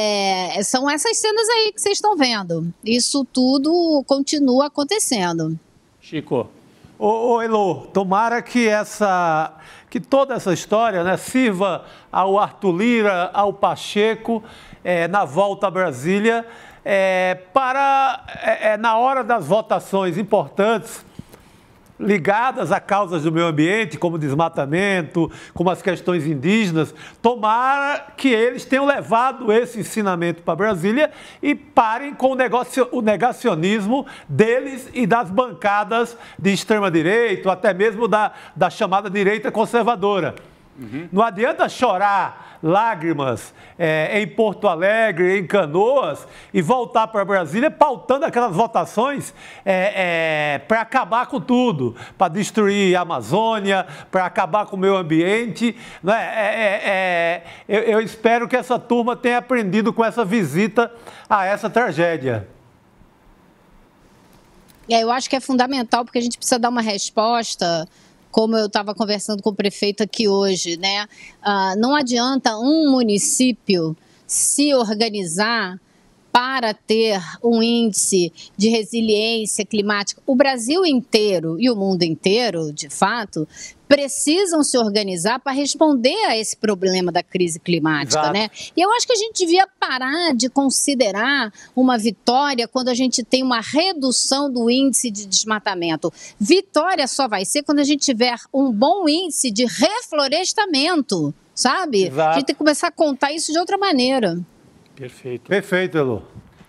é, são essas cenas aí que vocês estão vendo. Isso tudo continua acontecendo. Chico. Ô, ô Elô, tomara que, essa, que toda essa história, né, sirva ao Arthur Lira, ao Pacheco, é, na volta a Brasília, É, para, é, é, na hora das votações importantes, ligadas a causas do meio ambiente, como desmatamento, como as questões indígenas, tomara que eles tenham levado esse ensinamento para Brasília e parem com o, negocio, o negacionismo deles e das bancadas de extrema-direita, ou até mesmo da, da chamada direita conservadora. Uhum. Não adianta chorar lágrimas é, em Porto Alegre, em Canoas, e voltar para Brasília pautando aquelas votações é, é, para acabar com tudo, para destruir a Amazônia, para acabar com o meio ambiente. Né? É, é, é, eu, eu espero que essa turma tenha aprendido com essa visita a essa tragédia. É, eu acho que é fundamental, porque a gente precisa dar uma resposta. Como eu estava conversando com o prefeito aqui hoje, né? Ah, não adianta um município se organizar para ter um índice de resiliência climática. O Brasil inteiro e o mundo inteiro, de fato, precisam se organizar para responder a esse problema da crise climática, Exato. né? E eu acho que a gente devia parar de considerar uma vitória quando a gente tem uma redução do índice de desmatamento. Vitória só vai ser quando a gente tiver um bom índice de reflorestamento, sabe? Exato. A gente tem que começar a contar isso de outra maneira. Perfeito. Perfeito, Elu.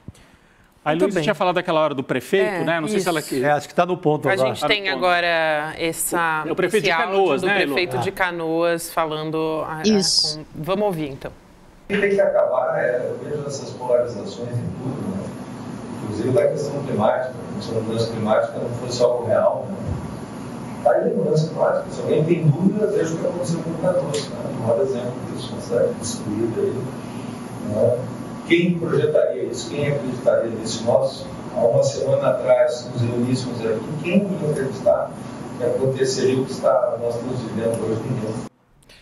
A Muito Heloísa bem. tinha falado daquela hora do prefeito, É, né? Não sei se ela... É, acho que está no ponto A agora. gente tem agora essa, É o prefeito esse de áudio Canoas, do né, prefeito Elo? de Canoas falando... a- a- Isso. com- Vamos ouvir, então. Tem que acabar, é, eu vejo essas polarizações em tudo, né? Inclusive da questão climática, como se a mudança climática não fosse algo real, né? Tá aí a mudança climática, se alguém tem dúvida, veja o que aconteceu com o Canoas, né? O maior exemplo disso, uma cidade destruída aí, né? Quem projetaria isso? Quem acreditaria nisso? Nós, há uma semana atrás, nos reuníssemos aqui, quem ia acreditar que aconteceria o que está, nós estamos vivendo hoje em dia?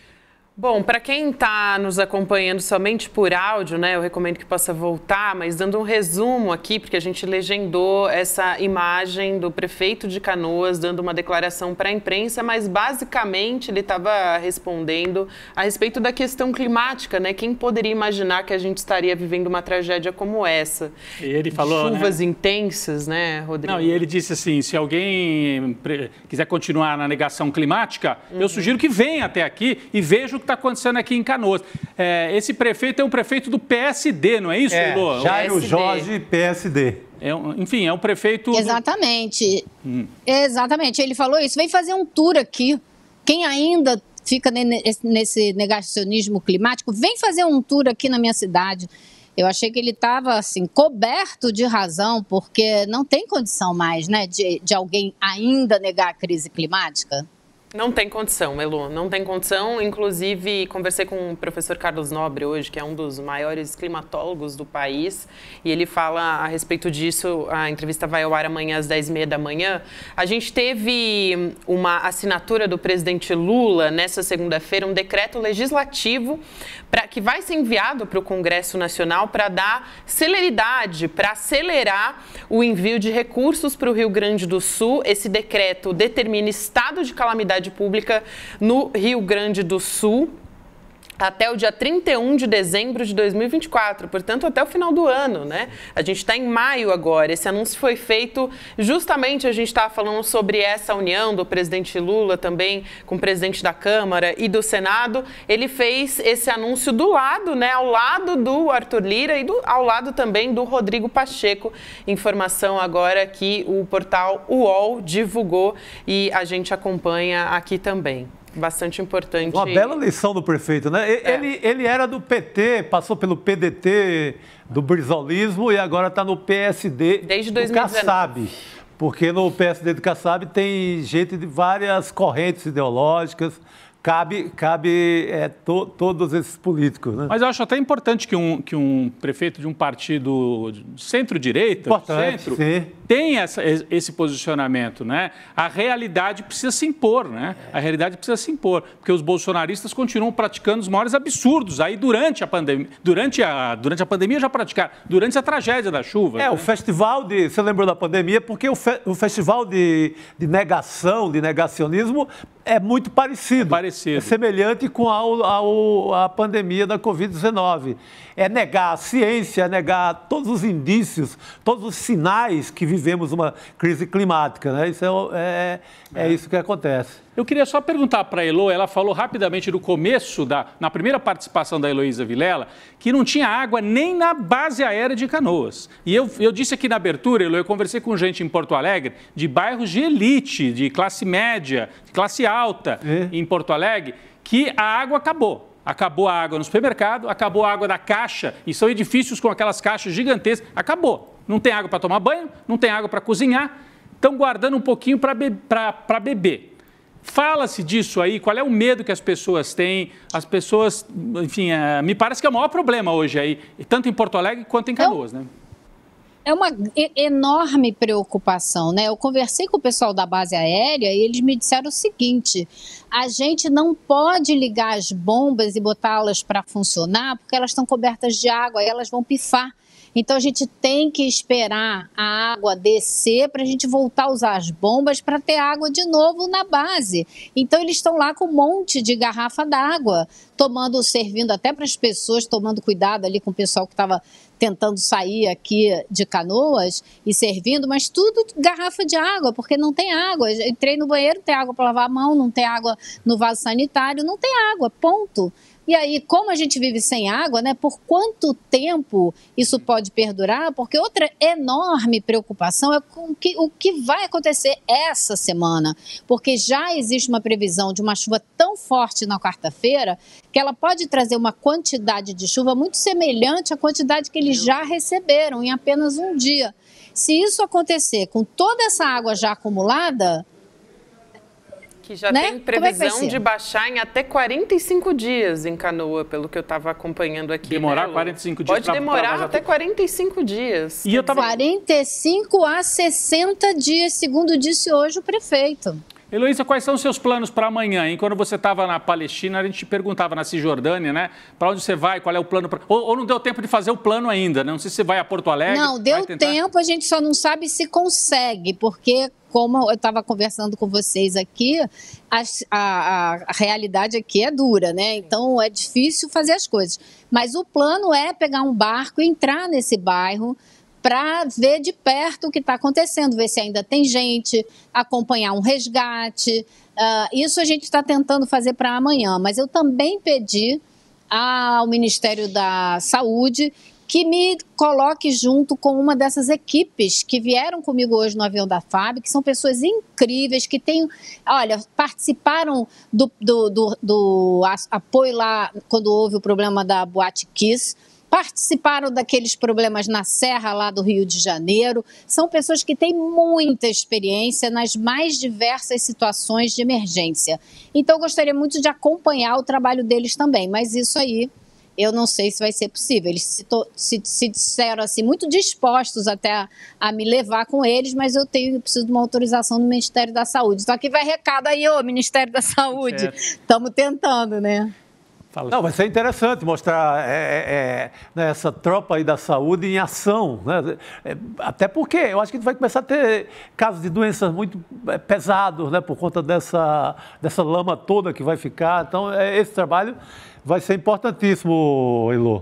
Bom, para quem está nos acompanhando somente por áudio, né, eu recomendo que possa voltar, mas dando um resumo aqui, porque a gente legendou essa imagem do prefeito de Canoas dando uma declaração para a imprensa, mas basicamente ele estava respondendo a respeito da questão climática, né? Quem poderia imaginar que a gente estaria vivendo uma tragédia como essa? E ele falou, Chuvas né? intensas, né, Rodrigo? Não, e ele disse assim, se alguém pre- quiser continuar na negação climática, Uhum. eu sugiro que venha até aqui e veja o que está acontecendo aqui em Canoas. É, esse prefeito é um prefeito do P S D, não é isso, É, Elô? Jairo P S D. Jorge, P S D. É um- enfim, é um prefeito... do- Exatamente. Exatamente. Ele falou isso. Vem fazer um tour aqui. Quem ainda fica ne- nesse negacionismo climático, vem fazer um tour aqui na minha cidade. Eu achei que ele estava assim, coberto de razão, porque não tem condição mais, né, de, de alguém ainda negar a crise climática. Não tem condição, Elu, não tem condição. Inclusive, conversei com o professor Carlos Nobre hoje, que é um dos maiores climatólogos do país, e ele fala a respeito disso. A entrevista vai ao ar amanhã às dez e meia da manhã. A gente teve uma assinatura do presidente Lula nessa segunda-feira, um decreto legislativo pra, que vai ser enviado para o Congresso Nacional para dar celeridade, para acelerar o envio de recursos para o Rio Grande do Sul. Esse decreto determina estado de calamidade pública no Rio Grande do Sul até o dia trinta e um de dezembro de dois mil e vinte e quatro, portanto, até o final do ano, né? A gente está em maio agora. Esse anúncio foi feito justamente, a gente estava falando sobre essa união do presidente Lula também com o presidente da Câmara e do Senado. Ele fez esse anúncio do lado, né? Ao lado do Arthur Lira e do, ao lado também do Rodrigo Pacheco. Informação agora que o portal U O L divulgou e a gente acompanha aqui também. Bastante importante. Uma bela lição do prefeito, né? E- É. Ele, ele era do P T, passou pelo P D T, do brizolismo e agora está no P S D Desde do dois mil e dezenove. Kassab. Porque no P S D do Kassab tem gente de várias correntes ideológicas. Cabe, cabe é, to, todos esses políticos, né? Mas eu acho até importante que um, que um prefeito de um partido de centro-direita, Importante, centro, sim. tenha essa, esse posicionamento, né? A realidade precisa se impor, né? A realidade precisa se impor, porque os bolsonaristas continuam praticando os maiores absurdos aí durante a pandemia, durante a, durante a pandemia já praticaram, durante a tragédia da chuva. É, né? o festival de... Você lembrou da pandemia? Porque o, fe, o festival de, de negação, de negacionismo, é muito parecido. Parecido. É semelhante com a, a, a pandemia da covid dezenove. É negar a ciência, é negar todos os indícios, todos os sinais que vivemos uma crise climática, né? Isso é, é, é isso que acontece. Eu queria só perguntar para a Elo, ela falou rapidamente no começo, da, na primeira participação da Heloísa Vilela, que não tinha água nem na base aérea de Canoas. E eu, eu disse aqui na abertura, Elo, eu conversei com gente em Porto Alegre, de bairros de elite, de classe média, de classe alta É. em Porto Alegre, que a água acabou. Acabou a água no supermercado, acabou a água da caixa, e são edifícios com aquelas caixas gigantescas. Acabou. Não tem água para tomar banho, não tem água para cozinhar, estão guardando um pouquinho para be para beber. Fala-se disso aí, qual é o medo que as pessoas têm? As pessoas, enfim, é, me parece que é o maior problema hoje aí, tanto em Porto Alegre quanto em Canoas, né? É uma e- enorme preocupação, né? Eu conversei com o pessoal da base aérea e eles me disseram o seguinte: a gente não pode ligar as bombas e botá-las para funcionar porque elas estão cobertas de água e elas vão pifar. Então a gente tem que esperar a água descer para a gente voltar a usar as bombas para ter água de novo na base. Então eles estão lá com um monte de garrafa d'água, tomando, servindo até para as pessoas, tomando cuidado ali com o pessoal que estava tentando sair aqui de Canoas e servindo, mas tudo garrafa de água, porque não tem água. Eu entrei no banheiro, não tem água para lavar a mão, não tem água no vaso sanitário, não tem água, ponto. E aí, como a gente vive sem água, né, por quanto tempo isso pode perdurar? Porque outra enorme preocupação é com que, o que vai acontecer essa semana, porque já existe uma previsão de uma chuva tão forte na quarta-feira que ela pode trazer uma quantidade de chuva muito semelhante à quantidade que eles já receberam em apenas um dia. Se isso acontecer com toda essa água já acumulada... Que já né? tem previsão é de baixar em até quarenta e cinco dias em Canoa, pelo que eu estava acompanhando aqui. Demorar né, quarenta e cinco dias. Pode pra, demorar pra até quarenta e cinco dias. E eu tava... quarenta e cinco a sessenta dias, segundo disse hoje o prefeito. Heloísa, quais são os seus planos para amanhã, hein? Quando você estava na Palestina, a gente te perguntava na Cisjordânia, né? Para onde você vai, qual é o plano? Pra... Ou, ou não deu tempo de fazer o plano ainda, né? Não sei se você vai a Porto Alegre. Não, deu tentar... tempo, a gente só não sabe se consegue, porque... Como eu estava conversando com vocês aqui, a, a, a realidade aqui é dura, né? Então é difícil fazer as coisas. Mas o plano é pegar um barco e entrar nesse bairro para ver de perto o que está acontecendo, ver se ainda tem gente, acompanhar um resgate. Uh, isso a gente está tentando fazer para amanhã. Mas eu também pedi ao Ministério da Saúde que me coloque junto com uma dessas equipes que vieram comigo hoje no avião da F A B, que são pessoas incríveis, que têm, olha, participaram do, do, do, do apoio lá quando houve o problema da Boate Kiss, participaram daqueles problemas na Serra lá do Rio de Janeiro. São pessoas que têm muita experiência nas mais diversas situações de emergência. Então, eu gostaria muito de acompanhar o trabalho deles também, mas isso aí... eu não sei se vai ser possível. Eles se, se, se disseram assim, muito dispostos até a, a me levar com eles, mas eu tenho eu preciso de uma autorização do Ministério da Saúde. Então aqui vai recado aí, ô Ministério da Saúde. Estamos tentando, né? Fala. Não, vai ser interessante mostrar é, é, né, essa tropa aí da saúde em ação, né? É, até porque eu acho que a gente vai começar a ter casos de doenças muito pesados, né, por conta dessa, dessa lama toda que vai ficar. Então, é, esse trabalho vai ser importantíssimo, Elô.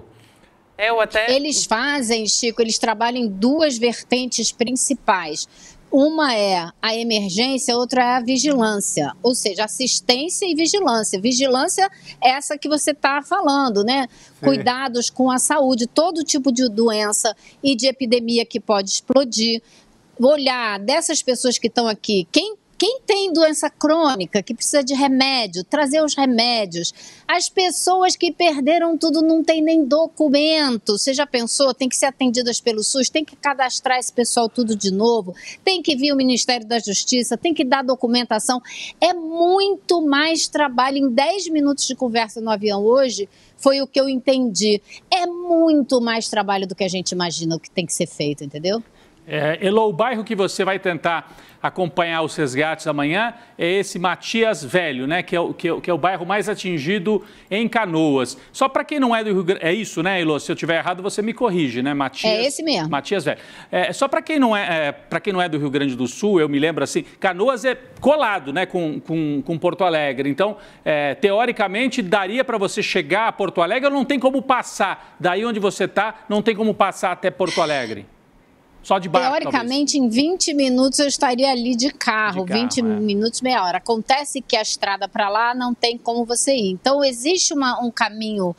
Eu até... Eles fazem, Chico, eles trabalham em duas vertentes principais. Uma é a emergência, outra é a vigilância, ou seja, assistência e vigilância. Vigilância é essa que você está falando, né? Sim. Cuidados com a saúde, todo tipo de doença e de epidemia que pode explodir. Olhar dessas pessoas que estão aqui, quem Quem tem doença crônica, que precisa de remédio, trazer os remédios. As pessoas que perderam tudo não têm nem documento. Você já pensou? Tem que ser atendidas pelo SUS, tem que cadastrar esse pessoal tudo de novo, tem que vir o Ministério da Justiça, tem que dar documentação. É muito mais trabalho. Em dez minutos de conversa no avião hoje, foi o que eu entendi. É muito mais trabalho do que a gente imagina o que tem que ser feito, entendeu? É, Elô, o bairro que você vai tentar acompanhar os resgates amanhã é esse Matias Velho, né? Que é o, que é, que é o bairro mais atingido em Canoas. Só para quem não é do Rio Grande... É isso, né, Elô? Se eu estiver errado, você me corrige, né? Matias, é esse mesmo. Matias Velho. É, só para quem, não é, é, para quem não é do Rio Grande do Sul, eu me lembro assim, Canoas é colado, né, com, com, com Porto Alegre. Então, é, teoricamente, daria para você chegar a Porto Alegre ou não tem como passar? Daí onde você está, não tem como passar até Porto Alegre? Só de barco, teoricamente, talvez. Em vinte minutos eu estaria ali de carro, de carro vinte é. minutos, meia hora. Acontece que a estrada para lá não tem como você ir. Então, existe uma, um caminho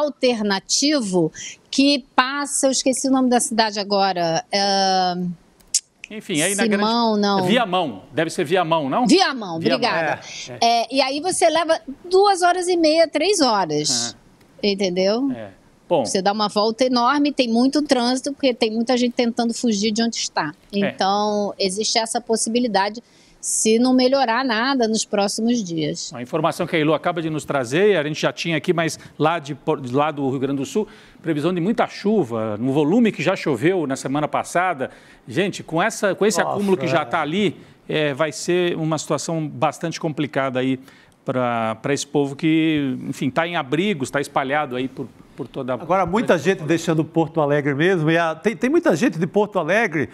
alternativo que passa, eu esqueci o nome da cidade agora, é... Enfim, aí Simão, na grande... não. Viamão, deve ser Viamão, não? Viamão, Viamão. obrigada. É, é. É, e aí você leva duas horas e meia, três horas, é. entendeu? É. Bom. Você dá uma volta enorme, tem muito trânsito, porque tem muita gente tentando fugir de onde está. Então, é. existe essa possibilidade, se não melhorar nada nos próximos dias. A informação que a Elô acaba de nos trazer, a gente já tinha aqui, mas lá, de, lá do Rio Grande do Sul, previsão de muita chuva, no volume que já choveu na semana passada. Gente, com, essa, com esse Nossa, acúmulo que já está ali, é, vai ser uma situação bastante complicada aí para esse povo que, enfim, está em abrigos, está espalhado aí por... por toda a... Agora, muita gente deixando Porto Alegre mesmo, e a, tem, tem muita gente de Porto Alegre,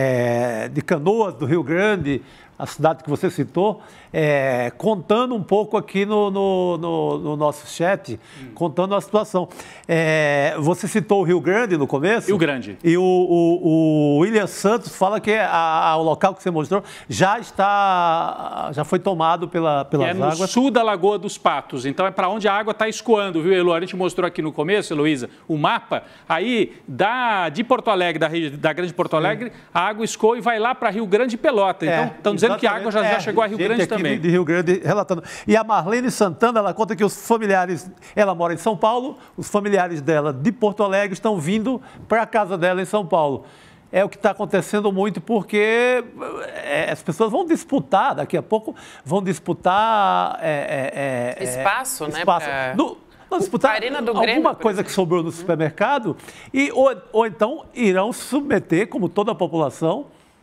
é, de Canoas, do Rio Grande, a cidade que você citou, é, contando um pouco aqui no, no, no, no nosso chat, hum. contando a situação. É, você citou o Rio Grande no começo? Rio Grande. E o, o, o William Santos fala que a, a, o local que você mostrou já está, já foi tomado pela, pelas águas. É no águas. sul da Lagoa dos Patos, então é para onde a água está escoando, viu, Elo? A gente mostrou aqui no começo, Heloísa, o mapa, aí da, de Porto Alegre, da, da Grande Porto Alegre, Sim. a água escoa e vai lá para Rio Grande e Pelota. Então, estão é, dizendo que a água já, é, já chegou a Rio Grande também. De, de Rio Grande relatando. E a Marlene Santana, ela conta que os familiares, ela mora em São Paulo, os familiares dela de Porto Alegre estão vindo para a casa dela em São Paulo. É o que está acontecendo muito porque é, as pessoas vão disputar, daqui a pouco vão disputar... É, é, espaço, é, né? Espaço. Pra... No, não, disputar Arena do alguma Grêmio, coisa que sobrou no supermercado e, ou, ou então irão submeter, como toda a população,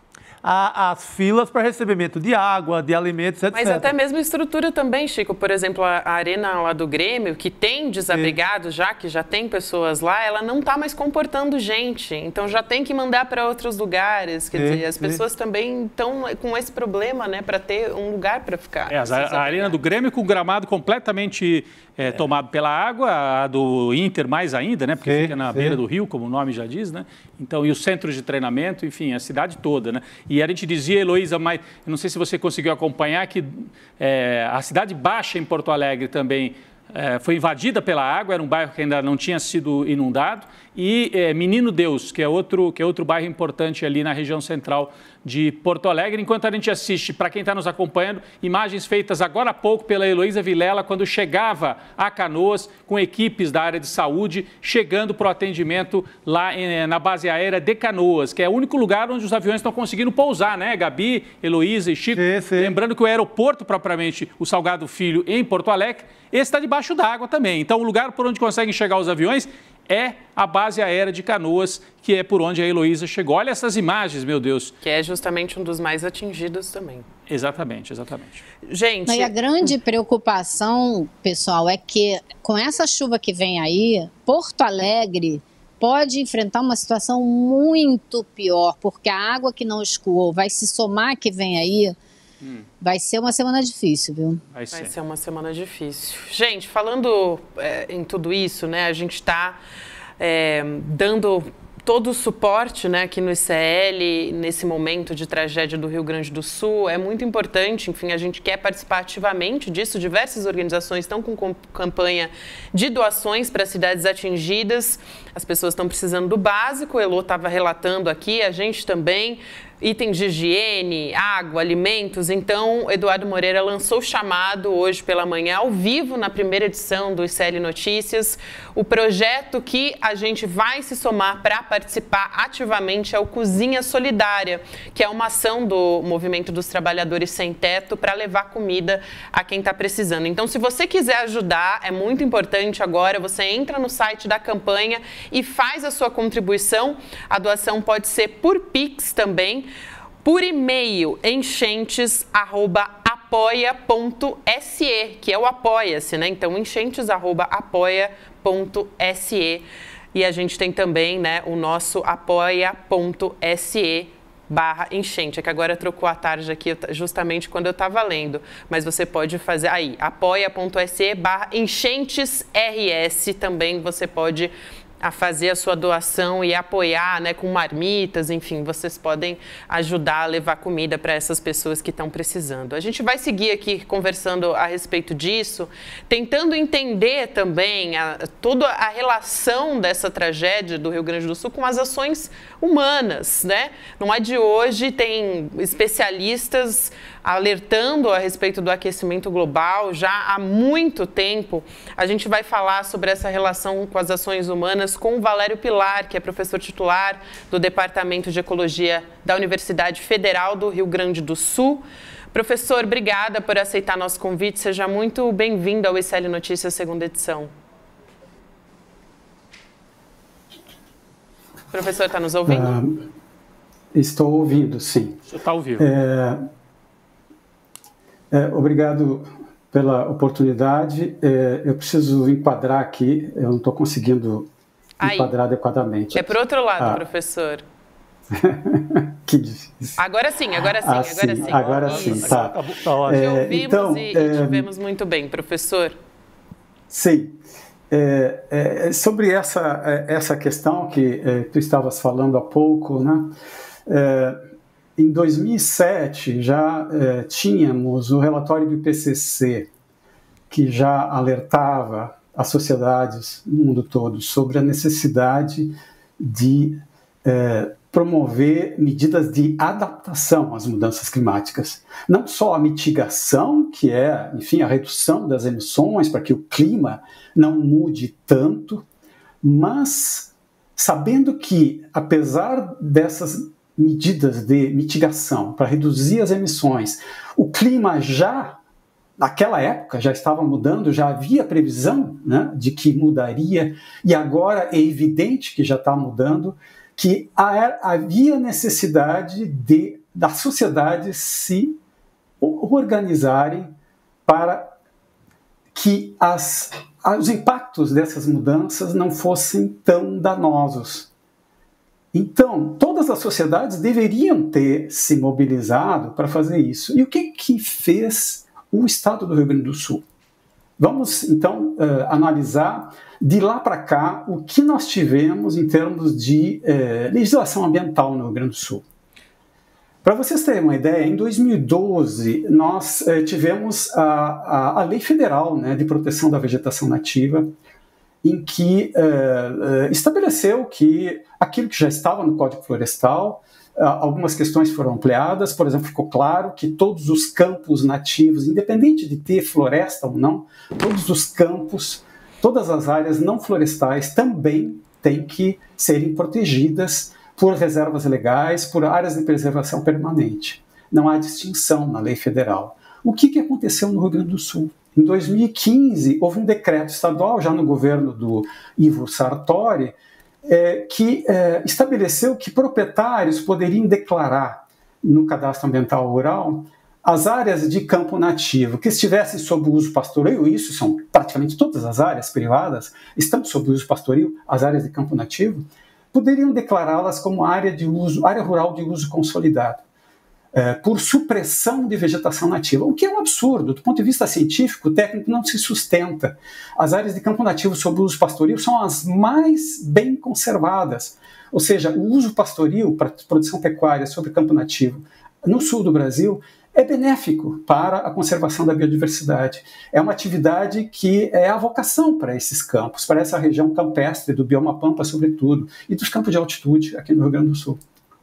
as filas para recebimento de água, de alimentos, etcétera. Mas até mesmo estrutura também, Chico. Por exemplo, a arena lá do Grêmio, que tem desabrigados já, que já tem pessoas lá, ela não está mais comportando gente. Então já tem que mandar para outros lugares. Quer dizer, as pessoas também estão com esse problema, né, para ter um lugar para ficar. É, a, a arena do Grêmio com o gramado completamente é, é. tomado pela água, a do Inter mais ainda, né, porque sim, fica na sim. beira do rio, como o nome já diz, né? Então, e os centros de treinamento, enfim, a cidade toda, né? E a gente dizia, Heloísa, mas eu não sei se você conseguiu acompanhar, que é, a cidade baixa em Porto Alegre também é, foi invadida pela água, era um bairro que ainda não tinha sido inundado, e é, Menino Deus, que é, outro, que é outro bairro importante ali na região central de Porto Alegre. Enquanto a gente assiste, para quem está nos acompanhando, imagens feitas agora há pouco pela Heloísa Vilela, quando chegava a Canoas com equipes da área de saúde, chegando para o atendimento lá em, na base aérea de Canoas, que é o único lugar onde os aviões estão conseguindo pousar, né, Gabi, Heloísa e Chico? Sim, sim. Lembrando que o aeroporto, propriamente, o Salgado Filho, em Porto Alegre, esse está debaixo d'água também. Então, o lugar por onde conseguem chegar os aviões é a base aérea de Canoas, que é por onde a Heloísa chegou. Olha essas imagens, meu Deus. Que é justamente um dos mais atingidos também. Exatamente, exatamente. Gente... E a grande preocupação, pessoal, é que com essa chuva que vem aí, Porto Alegre pode enfrentar uma situação muito pior, porque a água que não escoou vai se somar que vem aí. Hum. Vai ser uma semana difícil, viu? Vai ser, Vai ser uma semana difícil. Gente, falando é, em tudo isso, né, a gente está é, dando todo o suporte, né, aqui no I C L, nesse momento de tragédia do Rio Grande do Sul. É muito importante, enfim, a gente quer participar ativamente disso. Diversas organizações estão com campanha de doações para cidades atingidas. As pessoas estão precisando do básico, o Elô estava relatando aqui, a gente também... Itens de higiene, água, alimentos. Então, Eduardo Moreira lançou o chamado hoje pela manhã, ao vivo, na primeira edição do I C L Notícias. O projeto que a gente vai se somar para participar ativamente é o Cozinha Solidária, que é uma ação do Movimento dos Trabalhadores Sem Teto para levar comida a quem está precisando. Então, se você quiser ajudar, é muito importante agora, você entra no site da campanha e faz a sua contribuição. A doação pode ser por Pix também, por e-mail, enchentes arroba apoia ponto se, que é o Apoia-se, né? Então, enchentes arroba apoia ponto se. E a gente tem também, né, o nosso apoia.se barra enchente. É que agora trocou a tarde aqui, justamente quando eu estava lendo. Mas você pode fazer aí, apoia.se barra enchentes rs. Também você pode a fazer a sua doação e apoiar, né, com marmitas, enfim, vocês podem ajudar a levar comida para essas pessoas que estão precisando. A gente vai seguir aqui conversando a respeito disso, tentando entender também a, toda a relação dessa tragédia do Rio Grande do Sul com as ações humanas, né? Não é de hoje, tem especialistas alertando a respeito do aquecimento global já há muito tempo. A gente vai falar sobre essa relação com as ações humanas com o Valério Pilar, que é professor titular do Departamento de Ecologia da Universidade Federal do Rio Grande do Sul. Professor, obrigada por aceitar nosso convite. Seja muito bem-vindo ao I C L Notícias, segunda edição. Professor, está nos ouvindo? Uh, estou ouvindo, sim. Você está ouvindo. É... É, obrigado pela oportunidade. É, eu preciso enquadrar aqui, eu não estou conseguindo Aí. enquadrar adequadamente. É para o outro lado, ah. professor. Que difícil. Agora sim, agora sim, ah, agora sim. sim. Agora sim, tá. Tá, tá ótimo. Te ouvimos então, e, é, e te vemos muito bem, professor. Sim. É, é, sobre essa, essa questão que é, tu estavas falando há pouco, né? É, em dois mil e sete já é, tínhamos o relatório do I P C C, que já alertava as sociedades no mundo todo sobre a necessidade de é, promover medidas de adaptação às mudanças climáticas. Não só a mitigação, que é, enfim, a redução das emissões para que o clima não mude tanto, mas sabendo que, apesar dessas medidas de mitigação para reduzir as emissões, o clima já, naquela época, já estava mudando, já havia previsão, né, de que mudaria, e agora é evidente que já está mudando, que havia necessidade de, da sociedade se organizarem para que as, os impactos dessas mudanças não fossem tão danosos. Então, todas as sociedades deveriam ter se mobilizado para fazer isso. E o que, que fez o Estado do Rio Grande do Sul? Vamos, então, uh, analisar de lá para cá o que nós tivemos em termos de uh, legislação ambiental no Rio Grande do Sul. Para vocês terem uma ideia, em dois mil e doze nós uh, tivemos a, a, a Lei Federal, né, de Proteção da Vegetação Nativa, em que uh, uh, estabeleceu que aquilo que já estava no Código Florestal, uh, algumas questões foram ampliadas. Por exemplo, ficou claro que todos os campos nativos, independente de ter floresta ou não, todos os campos, todas as áreas não florestais também têm que serem protegidas por reservas legais, por áreas de preservação permanente. Não há distinção na lei federal. O que, que aconteceu no Rio Grande do Sul? Em dois mil e quinze, houve um decreto estadual, já no governo do Ivo Sartori, é, que é, estabeleceu que proprietários poderiam declarar no cadastro ambiental rural as áreas de campo nativo que estivessem sob uso pastoril, isso são praticamente todas as áreas privadas, estão sob uso pastoril, as áreas de campo nativo, poderiam declará-las como área de uso, área rural de uso consolidado. É, por supressão de vegetação nativa, o que é um absurdo. Do ponto de vista científico, técnico, não se sustenta. As áreas de campo nativo sob uso pastoril são as mais bem conservadas. Ou seja, o uso pastoril para produção pecuária sobre campo nativo no sul do Brasil é benéfico para a conservação da biodiversidade. É uma atividade que é a vocação para esses campos, para essa região campestre do bioma pampa, sobretudo, e dos campos de altitude aqui no Rio Grande do Sul.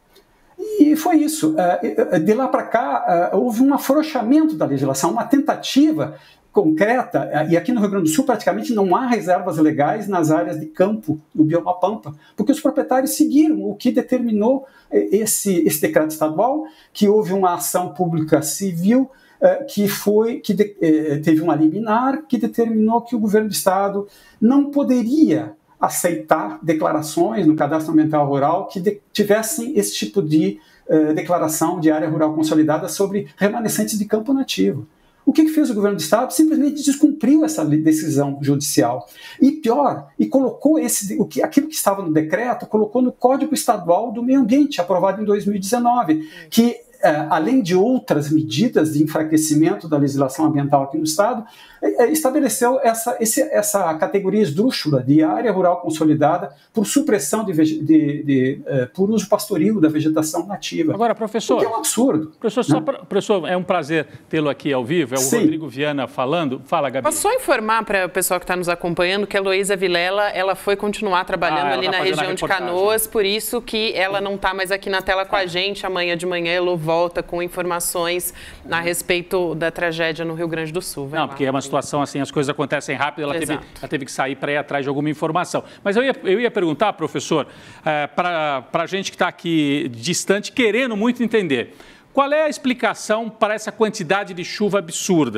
E foi isso. De lá para cá, houve um afrouxamento da legislação, uma tentativa concreta, e aqui no Rio Grande do Sul praticamente não há reservas legais nas áreas de campo do bioma pampa, porque os proprietários seguiram o que determinou esse, esse decreto estadual, que houve uma ação pública civil que, foi, que de, teve uma liminar que determinou que o governo do estado não poderia aceitar declarações no cadastro ambiental rural que de, tivessem esse tipo de uh, declaração de área rural consolidada sobre remanescentes de campo nativo. O que, que fez o governo do estado? Simplesmente descumpriu essa decisão judicial. E pior, e colocou esse, o que, aquilo que estava no decreto, colocou no Código Estadual do Meio Ambiente, aprovado em dois mil e dezenove, que, uh, além de outras medidas de enfraquecimento da legislação ambiental aqui no estado, estabeleceu essa, esse, essa categoria esdrúxula de área rural consolidada por supressão de, de, de, de uh, por uso pastoril da vegetação nativa. Agora, professor... O que é um absurdo. Professor, só pra, professor, é um prazer tê-lo aqui ao vivo, é o Sim. Rodrigo Viana falando. Fala, Gabi. Posso só informar para o pessoal que está nos acompanhando que a Heloísa Vilela, ela foi continuar trabalhando ah, ali tá na região de Canoas, por isso que ela não está mais aqui na tela com a gente. Amanhã de manhã ela volta com informações a respeito da tragédia no Rio Grande do Sul. Vai não, lá. Porque é uma situação assim, as coisas acontecem rápido, ela, teve, ela teve que sair para ir atrás de alguma informação. Mas eu ia, eu ia perguntar, professor, é, para a gente que está aqui distante, querendo muito entender, qual é a explicação para essa quantidade de chuva absurda?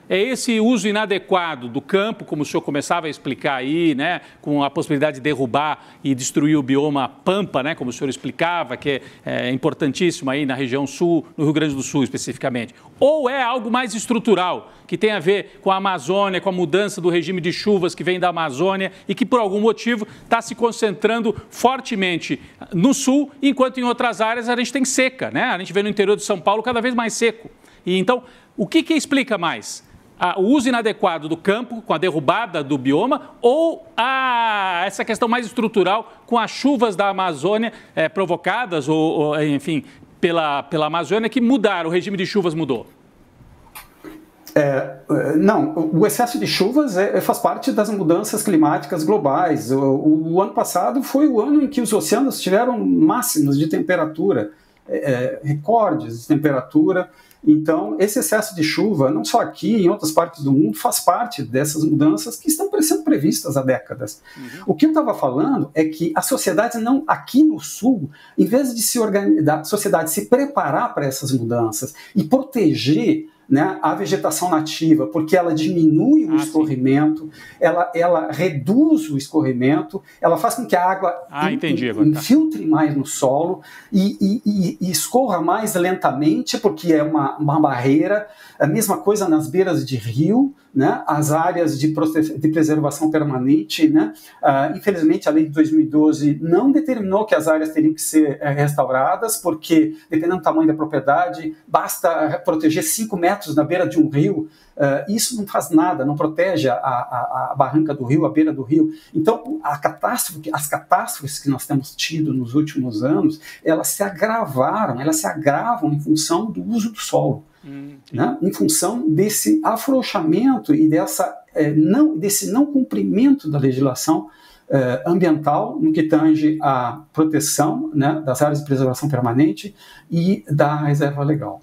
é esse uso inadequado do campo, como o senhor começava a explicar aí, né, com a possibilidade de derrubar e destruir o bioma pampa, né, como o senhor explicava, que é, é importantíssimo aí na região sul, no Rio Grande do Sul especificamente? Ou é algo mais estrutural, que tem a ver com a Amazônia, com a mudança do regime de chuvas que vem da Amazônia e que, por algum motivo, está se concentrando fortemente no sul, enquanto em outras áreas a gente tem seca, né? A gente vê no interior de São Paulo cada vez mais seco. E então, o que, que explica mais? O uso inadequado do campo, com a derrubada do bioma, ou a, essa questão mais estrutural com as chuvas da Amazônia é, provocadas, ou, ou enfim, pela, pela Amazônia, que mudaram, o regime de chuvas mudou? É, não, o excesso de chuvas é, faz parte das mudanças climáticas globais. O, o ano passado foi o ano em que os oceanos tiveram máximos de temperatura, é, recordes de temperatura. Então, esse excesso de chuva, não só aqui, em outras partes do mundo, faz parte dessas mudanças que estão sendo previstas há décadas. Uhum. O que eu estava falando é que a sociedade não, aqui no Sul, em vez de se organizar, a sociedade se preparar para essas mudanças e proteger, né, a vegetação nativa, porque ela diminui o ah, escorrimento, ela, ela reduz o escorrimento, ela faz com que a água ah, in, entendi, in, infiltre mais no solo e, e, e escorra mais lentamente, porque é uma, uma barreira. A mesma coisa nas beiras de rio, né, as áreas de, de preservação permanente, né, uh, infelizmente a lei de dois mil e doze não determinou que as áreas teriam que ser uh, restauradas, porque dependendo do tamanho da propriedade, basta proteger cinco metros na beira de um rio, uh, isso não faz nada, não protege a, a, a barranca do rio, a beira do rio. Então a catástrofe, as catástrofes que nós temos tido nos últimos anos, elas se agravaram, elas se agravam em função do uso do solo. Hum, né? Em função desse afrouxamento e dessa, é, não, desse não cumprimento da legislação é, ambiental no que tange à proteção, né, das áreas de preservação permanente e da reserva legal.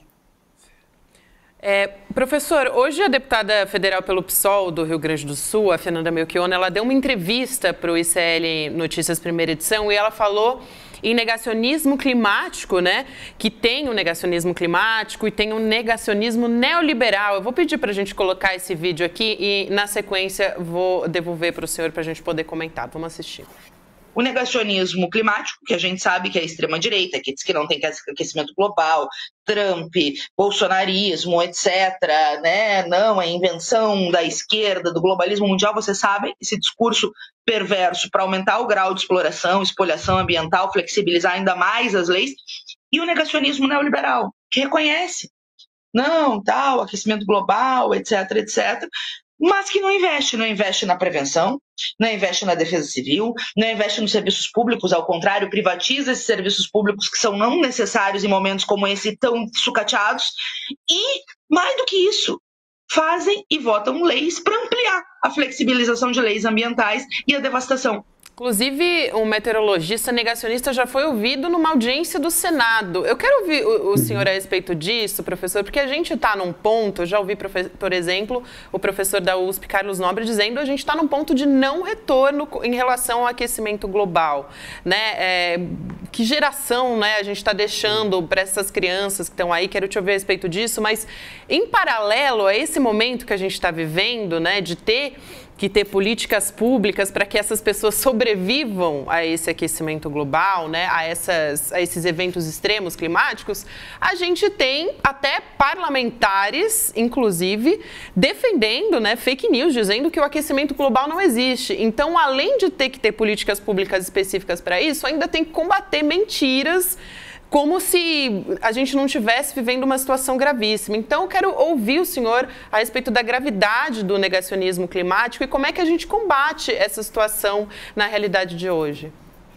É, professor, hoje a deputada federal pelo P SOL do Rio Grande do Sul, a Fernanda Melchiona, ela deu uma entrevista para o I C L Notícias Primeira Edição e ela falou em negacionismo climático, né? Que tem o negacionismo climático e tem o negacionismo neoliberal. Eu vou pedir para a gente colocar esse vídeo aqui e, na sequência, vou devolver para o senhor para a gente poder comentar. Vamos assistir. O negacionismo climático, que a gente sabe que é a extrema-direita, que diz que não tem aquecimento global, Trump, bolsonarismo, etcétera, né? Não, é invenção da esquerda, do globalismo mundial, vocês sabem, esse discurso perverso para aumentar o grau de exploração, espoliação ambiental, flexibilizar ainda mais as leis, e o negacionismo neoliberal, que reconhece, não, tal, aquecimento global, etc, etcétera, mas que não investe, não investe na prevenção, não investe na defesa civil, não investe nos serviços públicos, ao contrário, privatiza esses serviços públicos que são não necessários em momentos como esse tão sucateados, e, mais do que isso, fazem e votam leis para ampliar a flexibilização de leis ambientais e a devastação. Inclusive, um meteorologista negacionista já foi ouvido numa audiência do Senado. Eu quero ouvir o, o senhor a respeito disso, professor, porque a gente está num ponto, eu já ouvi, por exemplo, o professor da U S P, Carlos Nobre, dizendo que a gente está num ponto de não retorno em relação ao aquecimento global. Né? É, que geração, né, a gente está deixando para essas crianças que estão aí? Quero te ouvir a respeito disso, mas em paralelo a esse momento que a gente está vivendo, né, de ter... que ter políticas públicas para que essas pessoas sobrevivam a esse aquecimento global, né, a, essas, a esses eventos extremos climáticos, a gente tem até parlamentares, inclusive, defendendo, né, fake news, dizendo que o aquecimento global não existe. Então, além de ter que ter políticas públicas específicas para isso, ainda tem que combater mentiras, como se a gente não estivesse vivendo uma situação gravíssima. Então, eu quero ouvir o senhor a respeito da gravidade do negacionismo climático e como é que a gente combate essa situação na realidade de hoje.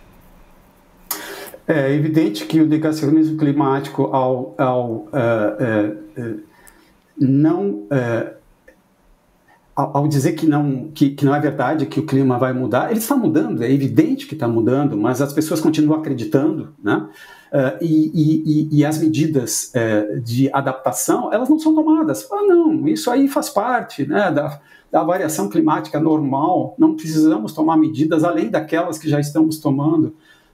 É evidente que o negacionismo climático, ao, ao uh, uh, uh, não... Uh, ao dizer que não, que, que não é verdade, que o clima vai mudar, ele está mudando, é evidente que está mudando, mas as pessoas continuam acreditando, né? Uh, e, e, e as medidas uh, de adaptação, elas não são tomadas. Ah, não, isso aí faz parte, né, da, da variação climática normal, não precisamos tomar medidas além daquelas que já estamos tomando.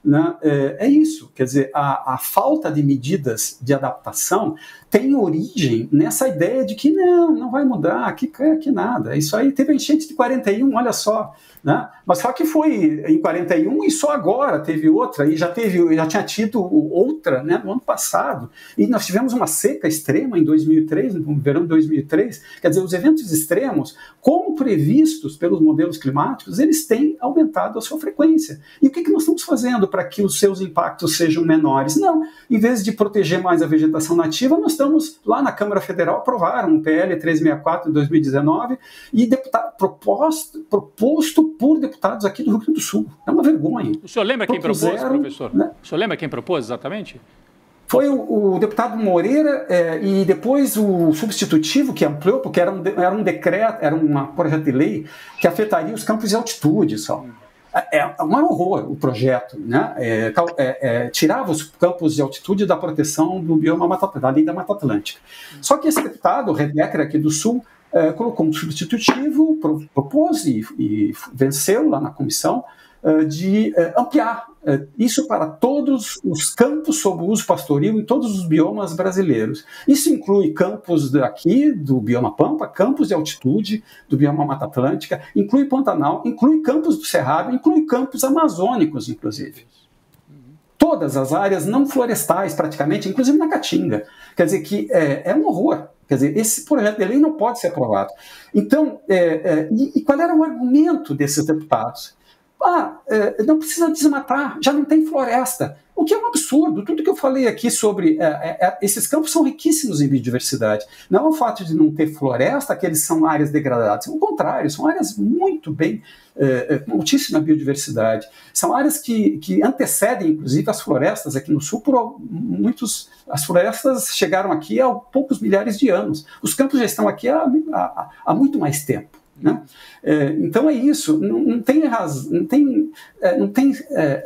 né? É, é isso, quer dizer, a, a falta de medidas de adaptação tem origem nessa ideia de que não, não vai mudar, que, que nada. Isso aí teve a enchente de quarenta e um, olha só, né? Mas só que foi em quarenta e um e só agora teve outra, e já, teve, já tinha tido outra, né, no ano passado. E nós tivemos uma seca extrema em dois mil e três, no verão de dois mil e três. Quer dizer, os eventos extremos, como previstos pelos modelos climáticos, eles têm aumentado a sua frequência. E o que, que nós estamos fazendo para que os seus impactos sejam menores? Não, em vez de proteger mais a vegetação nativa, nós estamos lá na Câmara Federal, aprovaram um P L trezentos e sessenta e quatro de dois mil e dezenove e deputado, proposto, proposto por deputados aqui do Rio Grande do Sul. É uma vergonha. O senhor lembra quem propôs, professor? Né? O senhor lembra quem propôs exatamente? Foi o, o deputado Moreira é, e depois o substitutivo que ampliou, porque era um, era um decreto, era um projeto de lei que afetaria os campos de altitude só. É, é um horror o projeto, né? É, é, é, tirava os campos de altitude da proteção do bioma Mata, da lei da Mata Atlântica. Só que esse deputado, o Redecker aqui do Sul, é, colocou um substitutivo, propôs e, e venceu lá na comissão, de uh, ampliar uh, isso para todos os campos sob uso pastoril em todos os biomas brasileiros. Isso inclui campos daqui, do bioma Pampa, campos de altitude do bioma Mata Atlântica, inclui Pantanal, inclui campos do Cerrado, inclui campos amazônicos, inclusive. Todas as áreas não florestais, praticamente, inclusive na Caatinga. Quer dizer que é, é um horror. Quer dizer, esse projeto de lei não pode ser aprovado. Então, é, é, e, e qual era o argumento desses deputados? Ah, é, não precisa desmatar, já não tem floresta. O que é um absurdo. Tudo que eu falei aqui sobre... É, é, esses campos são riquíssimos em biodiversidade. Não é o fato de não ter floresta que eles são áreas degradadas. Ao contrário, são áreas muito bem... É, com altíssima biodiversidade. São áreas que, que antecedem, inclusive, as florestas aqui no sul. Por muitos, as florestas chegaram aqui há poucos milhares de anos. Os campos já estão aqui há, há, há muito mais tempo. Né? É, então é isso, não, não tem razão, não tem, é, não tem,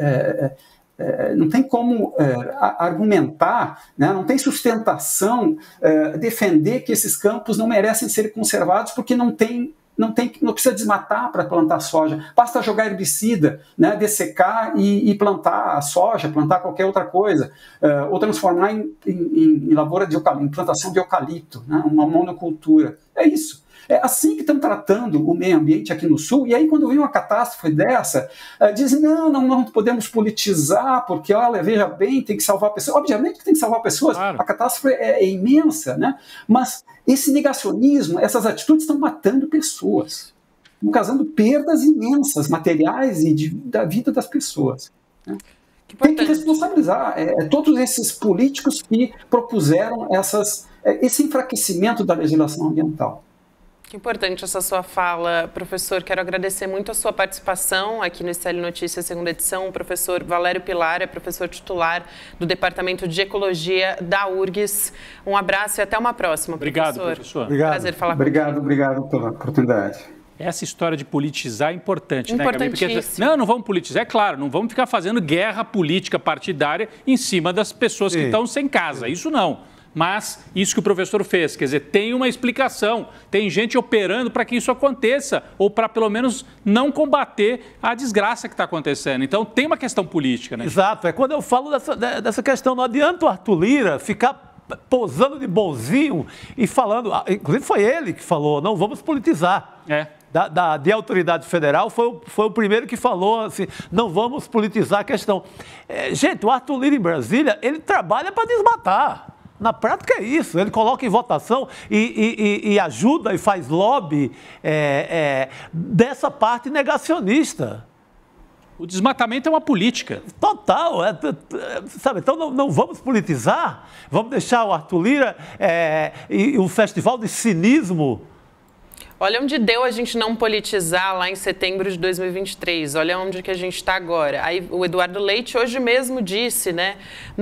é, é, não tem como é, argumentar, né? Não tem sustentação é, defender que esses campos não merecem ser conservados porque não tem, não tem, não precisa desmatar para plantar soja, basta jogar herbicida, né? Dessecar e, e plantar a soja, plantar qualquer outra coisa, é, ou transformar em, em, em lavoura de eucalipto, em plantação de eucalipto, né? Uma monocultura. É isso. É assim que estão tratando o meio ambiente aqui no Sul, e aí quando vem uma catástrofe dessa, uh, dizem, não, não, não podemos politizar, porque, olha, veja bem, tem que salvar pessoas. Obviamente que tem que salvar pessoas, claro. A catástrofe é, é imensa, né? Mas esse negacionismo, essas atitudes estão matando pessoas, estão causando perdas imensas, materiais e de, da vida das pessoas. Né? Que tem que responsabilizar é, todos esses políticos que propuseram essas, é, esse enfraquecimento da legislação ambiental. Que importante essa sua fala, professor. Quero agradecer muito a sua participação aqui no S L Notícias, segunda edição. O professor Valério Pilar é professor titular do Departamento de Ecologia da U R G S. Um abraço e até uma próxima, obrigado, professor. professor. Obrigado. Prazer falar obrigado, contigo. Obrigado pela oportunidade. Essa história de politizar é importante, né, Gabi? Porque, Importantíssimo. não, não vamos politizar, é claro, não vamos ficar fazendo guerra política partidária em cima das pessoas Sim. que estão sem casa, isso não. Mas isso que o professor fez, quer dizer, tem uma explicação, tem gente operando para que isso aconteça, ou para pelo menos não combater a desgraça que está acontecendo. Então tem uma questão política, né? Exato, é quando eu falo dessa, dessa questão, não adianta o Arthur Lira ficar posando de bonzinho e falando, inclusive foi ele que falou, não vamos politizar. É. Da, da, de autoridade federal, foi, foi o primeiro que falou assim, não vamos politizar a questão. É, gente, o Arthur Lira em Brasília, ele trabalha para desmatar. Na prática é isso, ele coloca em votação e, e, e, e ajuda e faz lobby é, é, dessa parte negacionista. O desmatamento é uma política. Total, é, sabe? Então não, não vamos politizar, vamos deixar o Arthur Lira é, e, e um festival de cinismo. Olha onde deu a gente não politizar lá em setembro de dois mil e vinte e três, olha onde que a gente está agora. Aí o Eduardo Leite hoje mesmo disse, né,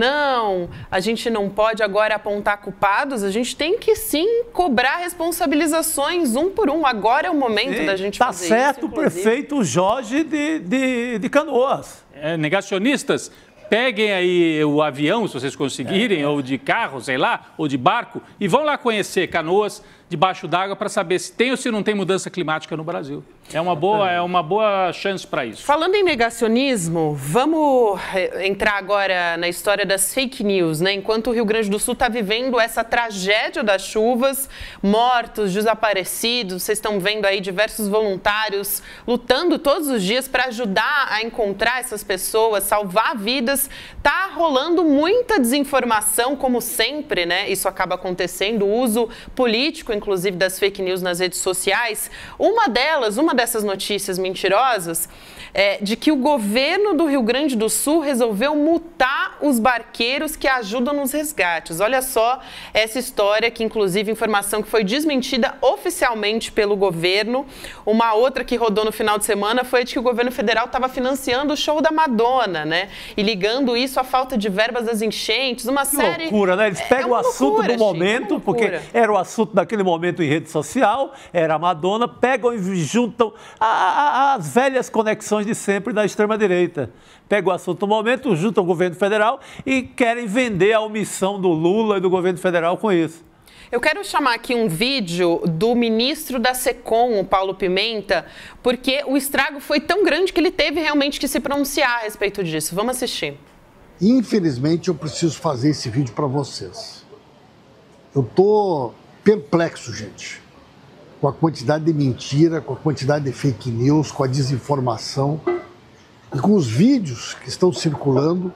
não, a gente não pode agora apontar culpados, a gente tem que sim cobrar responsabilizações um por um, agora é o momento sim, da gente tá fazer isso. Tá certo o inclusive. Prefeito Jorge de, de, de Canoas. É, negacionistas, peguem aí o avião, se vocês conseguirem, é, é. ou de carro, sei lá, ou de barco, e vão lá conhecer Canoas debaixo d'água para saber se tem ou se não tem mudança climática no Brasil. É uma boa, é uma boa chance para isso. Falando em negacionismo, vamos entrar agora na história das fake news, né? Enquanto o Rio Grande do Sul está vivendo essa tragédia das chuvas, mortos, desaparecidos, vocês estão vendo aí diversos voluntários lutando todos os dias para ajudar a encontrar essas pessoas, salvar vidas. Tá rolando muita desinformação, como sempre, né? Isso acaba acontecendo, o uso político, inclusive, das fake news nas redes sociais. Uma delas, uma dessas notícias mentirosas é de que o governo do Rio Grande do Sul resolveu multar os barqueiros que ajudam nos resgates. Olha só essa história, que inclusive informação que foi desmentida oficialmente pelo governo. Uma outra que rodou no final de semana foi de que o governo federal estava financiando o show da Madonna, né? E ligando isso à falta de verbas das enchentes, uma que série... loucura, né? Eles pegam é o assunto loucura, do momento, Chico, porque era o assunto daquele momento em rede social, era a Madonna, pegam e juntam a, a, as velhas conexões de sempre da extrema-direita. Pegam o assunto do momento, juntam o governo federal e querem vender a omissão do Lula e do governo federal com isso. Eu quero chamar aqui um vídeo do ministro da SECOM, o Paulo Pimenta, porque o estrago foi tão grande que ele teve realmente que se pronunciar a respeito disso. Vamos assistir. Infelizmente, eu preciso fazer esse vídeo para vocês. Eu tô perplexo, gente, com a quantidade de mentira, com a quantidade de fake news, com a desinformação e com os vídeos que estão circulando,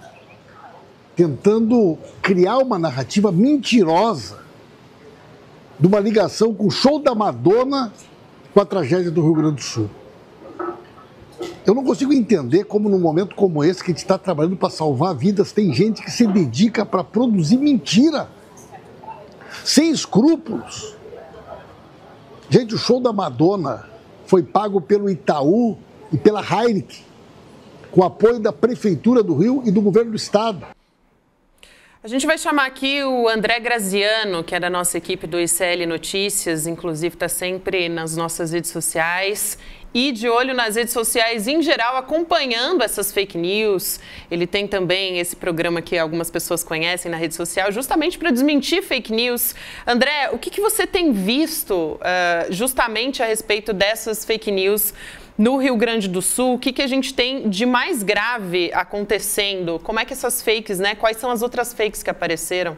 tentando criar uma narrativa mentirosa de uma ligação com o show da Madonna com a tragédia do Rio Grande do Sul. Eu não consigo entender como, num momento como esse, que a gente está trabalhando para salvar vidas, tem gente que se dedica para produzir mentira, sem escrúpulos. Gente, o show da Madonna foi pago pelo Itaú e pela Heineken, com apoio da Prefeitura do Rio e do Governo do Estado. A gente vai chamar aqui o André Graziano, que é da nossa equipe do I C L Notícias, inclusive está sempre nas nossas redes sociais e de olho nas redes sociais em geral, acompanhando essas fake news. Ele tem também esse programa que algumas pessoas conhecem na rede social, justamente para desmentir fake news. André, o que, que você tem visto uh, justamente a respeito dessas fake news no Rio Grande do Sul? O que, que a gente tem de mais grave acontecendo? Como é que essas fakes, né? Quais são as outras fakes que apareceram?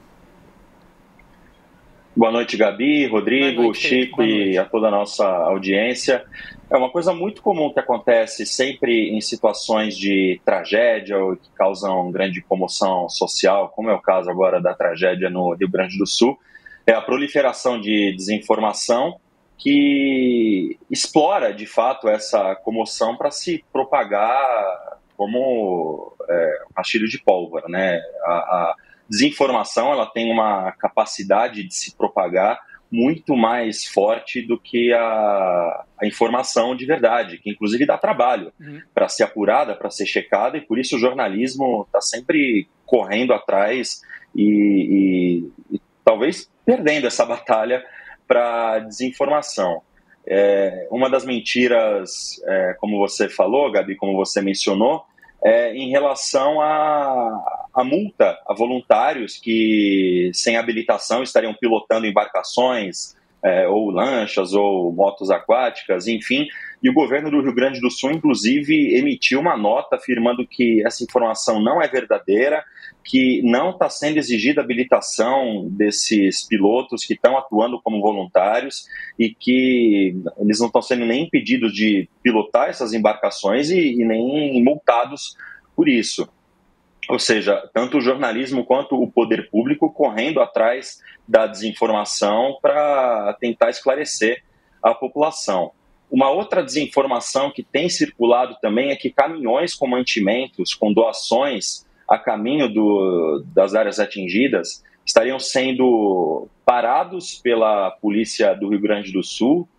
Boa noite, Gabi, Rodrigo, noite, Chico e a toda a nossa audiência. É uma coisa muito comum que acontece sempre em situações de tragédia ou que causam grande comoção social, como é o caso agora da tragédia no Rio Grande do Sul, é a proliferação de desinformação que explora, de fato, essa comoção para se propagar como é, um rastilho de pólvora, né? A, a desinformação, ela tem uma capacidade de se propagar muito mais forte do que a, a informação de verdade, que inclusive dá trabalho uhum. para ser apurada, para ser checada, e por isso o jornalismo está sempre correndo atrás e, e, e talvez perdendo essa batalha para desinformação. É, uma das mentiras, é, como você falou, Gabi, como você mencionou, é em relação à, à multa a voluntários que, sem habilitação, estariam pilotando embarcações, é, ou lanchas, ou motos aquáticas, enfim. E o governo do Rio Grande do Sul, inclusive, emitiu uma nota afirmando que essa informação não é verdadeira, que não está sendo exigida habilitação desses pilotos que estão atuando como voluntários e que eles não estão sendo nem impedidos de pilotar essas embarcações e, e nem multados por isso. Ou seja, tanto o jornalismo quanto o poder público correndo atrás da desinformação para tentar esclarecer a população. Uma outra desinformação que tem circulado também é que caminhões com mantimentos, com doações a caminho do, das áreas atingidas, estariam sendo parados pela polícia do Rio Grande do Sul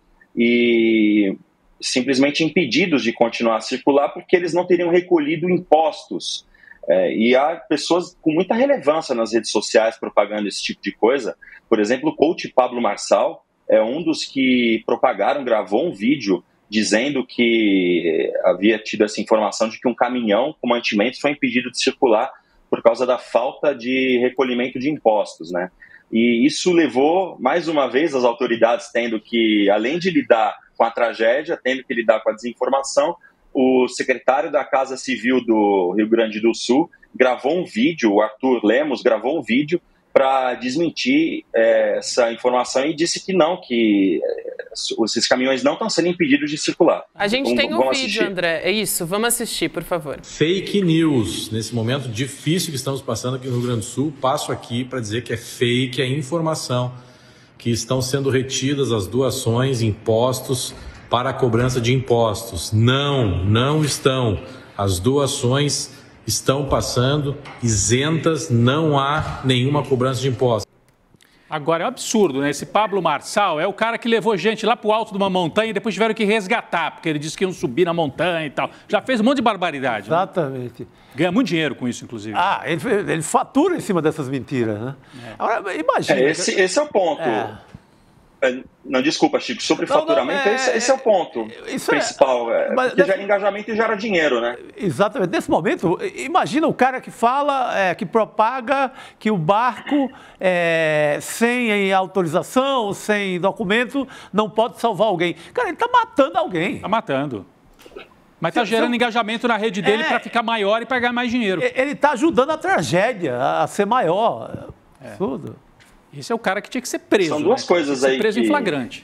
e simplesmente impedidos de continuar a circular porque eles não teriam recolhido impostos. É, e há pessoas com muita relevância nas redes sociais propagando esse tipo de coisa. Por exemplo, o coach Pablo Marçal é um dos que propagaram, gravou um vídeo dizendo que havia tido essa informação de que um caminhão com mantimentos foi impedido de circular por causa da falta de recolhimento de impostos, né? E isso levou, mais uma vez, as autoridades tendo que, além de lidar com a tragédia, tendo que lidar com a desinformação, o secretário da Casa Civil do Rio Grande do Sul gravou um vídeo, o Arthur Lemos gravou um vídeo para desmentir é, essa informação e disse que não, que é, esses caminhões não estão sendo impedidos de circular. A gente vamos, tem o um vídeo, André. É isso, vamos assistir, por favor. Fake news. Nesse momento difícil que estamos passando aqui no Rio Grande do Sul, passo aqui para dizer que é fake a informação, que estão sendo retidas as doações, impostos para a cobrança de impostos. Não, não estão. As doações estão passando isentas, não há nenhuma cobrança de impostos. Agora, é um absurdo, né? Esse Pablo Marçal é o cara que levou gente lá para o alto de uma montanha e depois tiveram que resgatar, porque ele disse que iam subir na montanha e tal. Já fez um monte de barbaridade. Exatamente. Né? Ganha muito dinheiro com isso, inclusive. Ah, ele, ele fatura em cima dessas mentiras, né? É. Agora, imagina... É, esse, esse é o ponto. É. Não, desculpa, Chico, sobre não, faturamento, não, é, esse, esse é o ponto principal, é, mas, porque gera engajamento e gera dinheiro, né? Exatamente. Nesse momento, imagina o cara que fala, é, que propaga que o barco, é, sem autorização, sem documento, não pode salvar alguém. Cara, ele está matando alguém. Está matando. Mas está gerando engajamento na rede dele é, para ficar maior e pagar mais dinheiro. Ele está ajudando a tragédia a ser maior. É. Tudo. Esse é o cara que tinha que ser preso. São duas né? coisas aí. Preso que... em flagrante.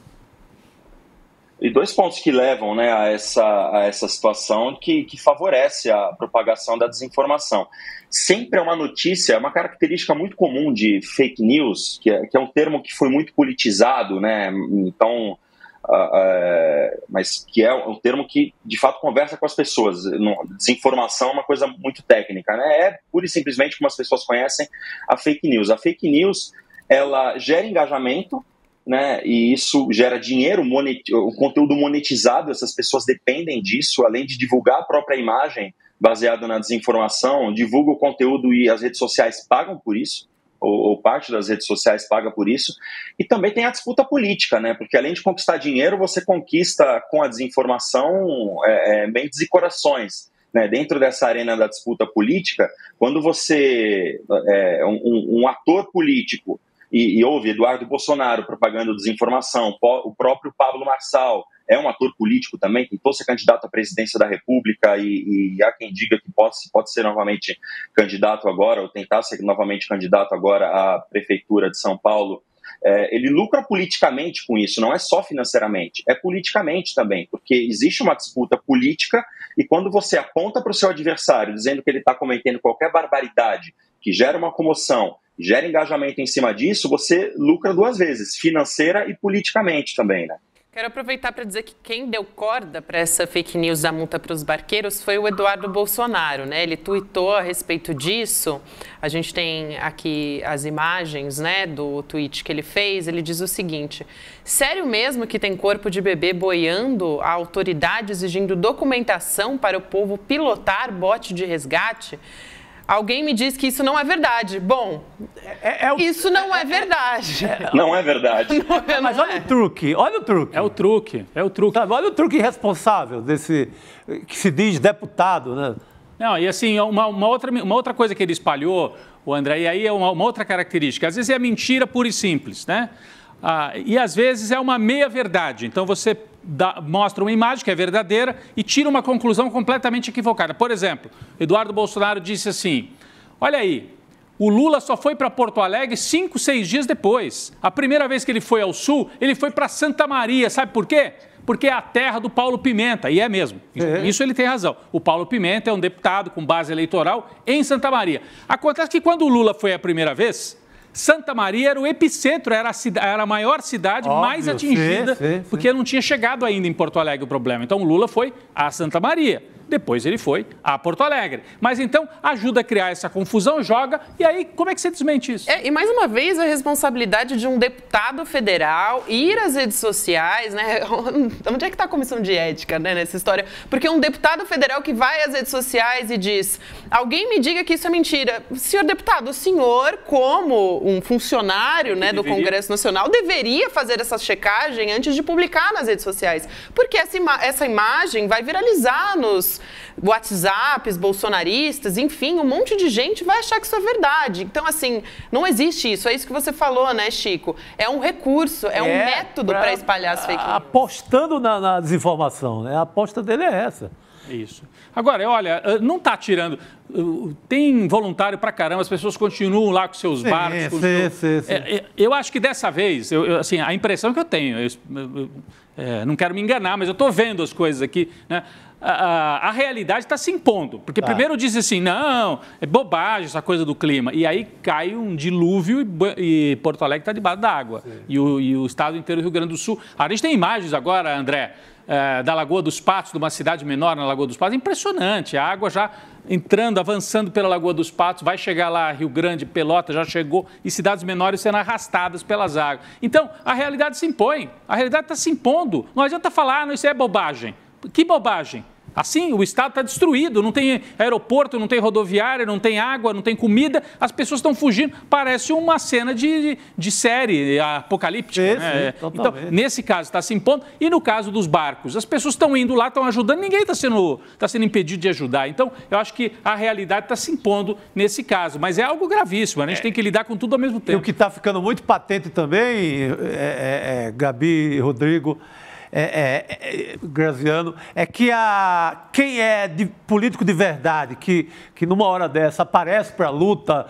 E dois pontos que levam, né, a, essa, a essa situação que, que favorece a propagação da desinformação. Sempre é uma notícia, é uma característica muito comum de fake news, que é, que é um termo que foi muito politizado, né? Então, uh, uh, mas que é um termo que de fato conversa com as pessoas. Desinformação é uma coisa muito técnica, né? É pura e simplesmente como as pessoas conhecem a fake news. A fake news, ela gera engajamento, né? E isso gera dinheiro, monet... o conteúdo monetizado, essas pessoas dependem disso, além de divulgar a própria imagem baseada na desinformação, divulga o conteúdo e as redes sociais pagam por isso. Ou, ou parte das redes sociais paga por isso, e também tem a disputa política, né? Porque além de conquistar dinheiro, você conquista com a desinformação é, é, mentes e corações, né? Dentro dessa arena da disputa política, quando você é um, um ator político e, e ouve Eduardo Bolsonaro propagando desinformação, o próprio Pablo Marçal é um ator político também, tentou ser candidato à presidência da República e, e há quem diga que pode, pode ser novamente candidato agora, ou tentar ser novamente candidato agora à Prefeitura de São Paulo. É, ele lucra politicamente com isso, não é só financeiramente, é politicamente também, porque existe uma disputa política e quando você aponta para o seu adversário dizendo que ele está cometendo qualquer barbaridade que gera uma comoção, gera engajamento em cima disso, você lucra duas vezes, financeira e politicamente também, né? Quero aproveitar para dizer que quem deu corda para essa fake news da multa para os barqueiros foi o Eduardo Bolsonaro, né? Ele tuitou a respeito disso. A gente tem aqui as imagens, né, do tweet que ele fez. Ele diz o seguinte: sério mesmo que tem corpo de bebê boiando, a autoridade exigindo documentação para o povo pilotar bote de resgate? Alguém me diz que isso não é verdade. Bom, é, é o... isso não é verdade. Não é verdade. Não é, mas olha é. o truque, olha o truque. É o truque, é o truque. Sabe, olha o truque irresponsável desse, que se diz deputado, né? Não, e assim, uma, uma, outra, uma outra coisa que ele espalhou, o André, e aí é uma, uma outra característica. Às vezes é mentira pura e simples, né? Ah, e às vezes é uma meia-verdade. Então você dá, mostra uma imagem que é verdadeira e tira uma conclusão completamente equivocada. Por exemplo, Eduardo Bolsonaro disse assim: olha aí, o Lula só foi para Porto Alegre cinco, seis dias depois. A primeira vez que ele foi ao Sul, ele foi para Santa Maria. Sabe por quê? Porque é a terra do Paulo Pimenta, e é mesmo. É. Isso ele tem razão. O Paulo Pimenta é um deputado com base eleitoral em Santa Maria. Acontece que quando o Lula foi a primeira vez, Santa Maria era o epicentro, era a, cida, era a maior cidade Óbvio, mais atingida, sim, sim, porque sim. não tinha chegado ainda em Porto Alegre o problema. Então o Lula foi a Santa Maria, depois ele foi a Porto Alegre. Mas então ajuda a criar essa confusão, joga, e aí como é que você desmente isso? É, e mais uma vez a responsabilidade de um deputado federal ir às redes sociais, né? Onde é que está a comissão de ética, né, nessa história? Porque um deputado federal que vai às redes sociais e diz: alguém me diga que isso é mentira. Senhor deputado, o senhor, como um funcionário, né, do Congresso Nacional, deveria fazer essa checagem antes de publicar nas redes sociais, porque essa, ima essa imagem vai viralizar nos, grupos, WhatsApps, bolsonaristas, enfim, um monte de gente vai achar que isso é verdade. Então, assim, não existe isso. É isso que você falou, né, Chico? É um recurso, é, é um método para espalhar as fake news. Apostando na, na desinformação, né? A aposta dele é essa. Isso. Agora, olha, não está tirando... Tem voluntário pra caramba, as pessoas continuam lá com seus sim, barcos. Sim, continuam... sim, sim. É, eu acho que dessa vez, eu, eu, assim, a impressão que eu tenho, eu, eu, é, não quero me enganar, mas eu estou vendo as coisas aqui, né? A, a, a realidade está se impondo. Porque tá. primeiro diz assim, não, é bobagem essa coisa do clima. E aí cai um dilúvio e, e Porto Alegre está debaixo d'água. E o, e o estado inteiro do Rio Grande do Sul. A gente tem imagens agora, André, é, da Lagoa dos Patos, de uma cidade menor na Lagoa dos Patos. É impressionante, a água já entrando, avançando pela Lagoa dos Patos, vai chegar lá Rio Grande, Pelota, já chegou, e cidades menores sendo arrastadas pelas águas. Então, a realidade se impõe, a realidade está se impondo. Não adianta falar, ah, não, isso é bobagem. Que bobagem? Assim, o Estado está destruído, não tem aeroporto, não tem rodoviária, não tem água, não tem comida, as pessoas estão fugindo. Parece uma cena de, de série apocalíptica. Sim, né? Sim, então, nesse caso, está se impondo. E no caso dos barcos, as pessoas estão indo lá, estão ajudando, ninguém está sendo, tá sendo impedido de ajudar. Então, eu acho que a realidade está se impondo nesse caso. Mas é algo gravíssimo, a gente é. tem que lidar com tudo ao mesmo tempo. E o que está ficando muito patente também, é, é, é, Gabi e Rodrigo... É, é, é, Graziano, é que a, quem é de político de verdade, que, que numa hora dessa aparece para a luta,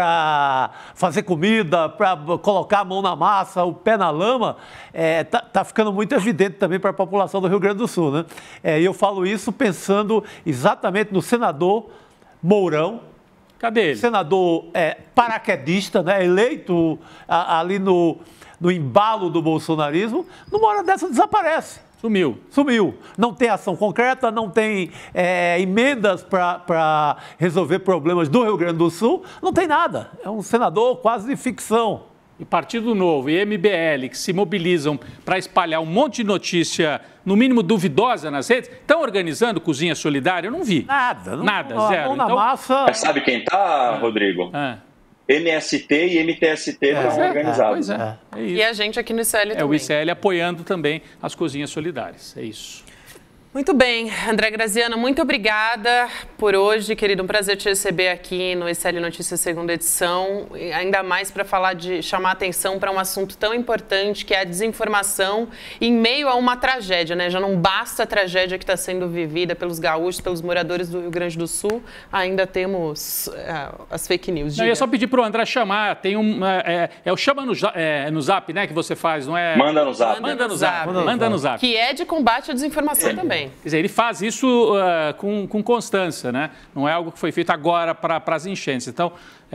para fazer comida, para colocar a mão na massa, o pé na lama, é, tá, tá ficando muito evidente também para a população do Rio Grande do Sul, né? É, e eu falo isso pensando exatamente no senador Mourão. Cadê ele? Senador é, paraquedista, né? Eleito a, ali no... no embalo do bolsonarismo, numa hora dessa desaparece. Sumiu. Sumiu. Não tem ação concreta, não tem é, emendas para resolver problemas do Rio Grande do Sul, não tem nada. É um senador quase de ficção. E Partido Novo e M B L, que se mobilizam para espalhar um monte de notícia, no mínimo duvidosa nas redes, estão organizando Cozinha Solidária? Eu não vi. Nada. Não, nada, não, zero. Mão na então... massa... Mas sabe quem tá, Rodrigo? Ah. M S T e M T S T estão é, organizados. É, pois é, é isso. E a gente aqui no I C L também. É o I C L apoiando também as Cozinhas Solidárias, é isso. Muito bem, André Graziano, muito obrigada por hoje, querido. Um prazer te receber aqui no I C L Notícias segunda edição, e ainda mais para falar de chamar atenção para um assunto tão importante que é a desinformação em meio a uma tragédia, né? Já não basta a tragédia que está sendo vivida pelos gaúchos, pelos moradores do Rio Grande do Sul, ainda temos uh, as fake news. Não, eu ia só pedir para o André chamar, tem um, é, é o chama no, é, no Zap, né, que você faz, não é? Manda no Zap. Manda, Manda no Zap, Manda no, Manda no Zap. Que é de combate à desinformação é. também. Quer dizer, ele faz isso uh, com, com constância, né? Não é algo que foi feito agora para as enchentes. Então,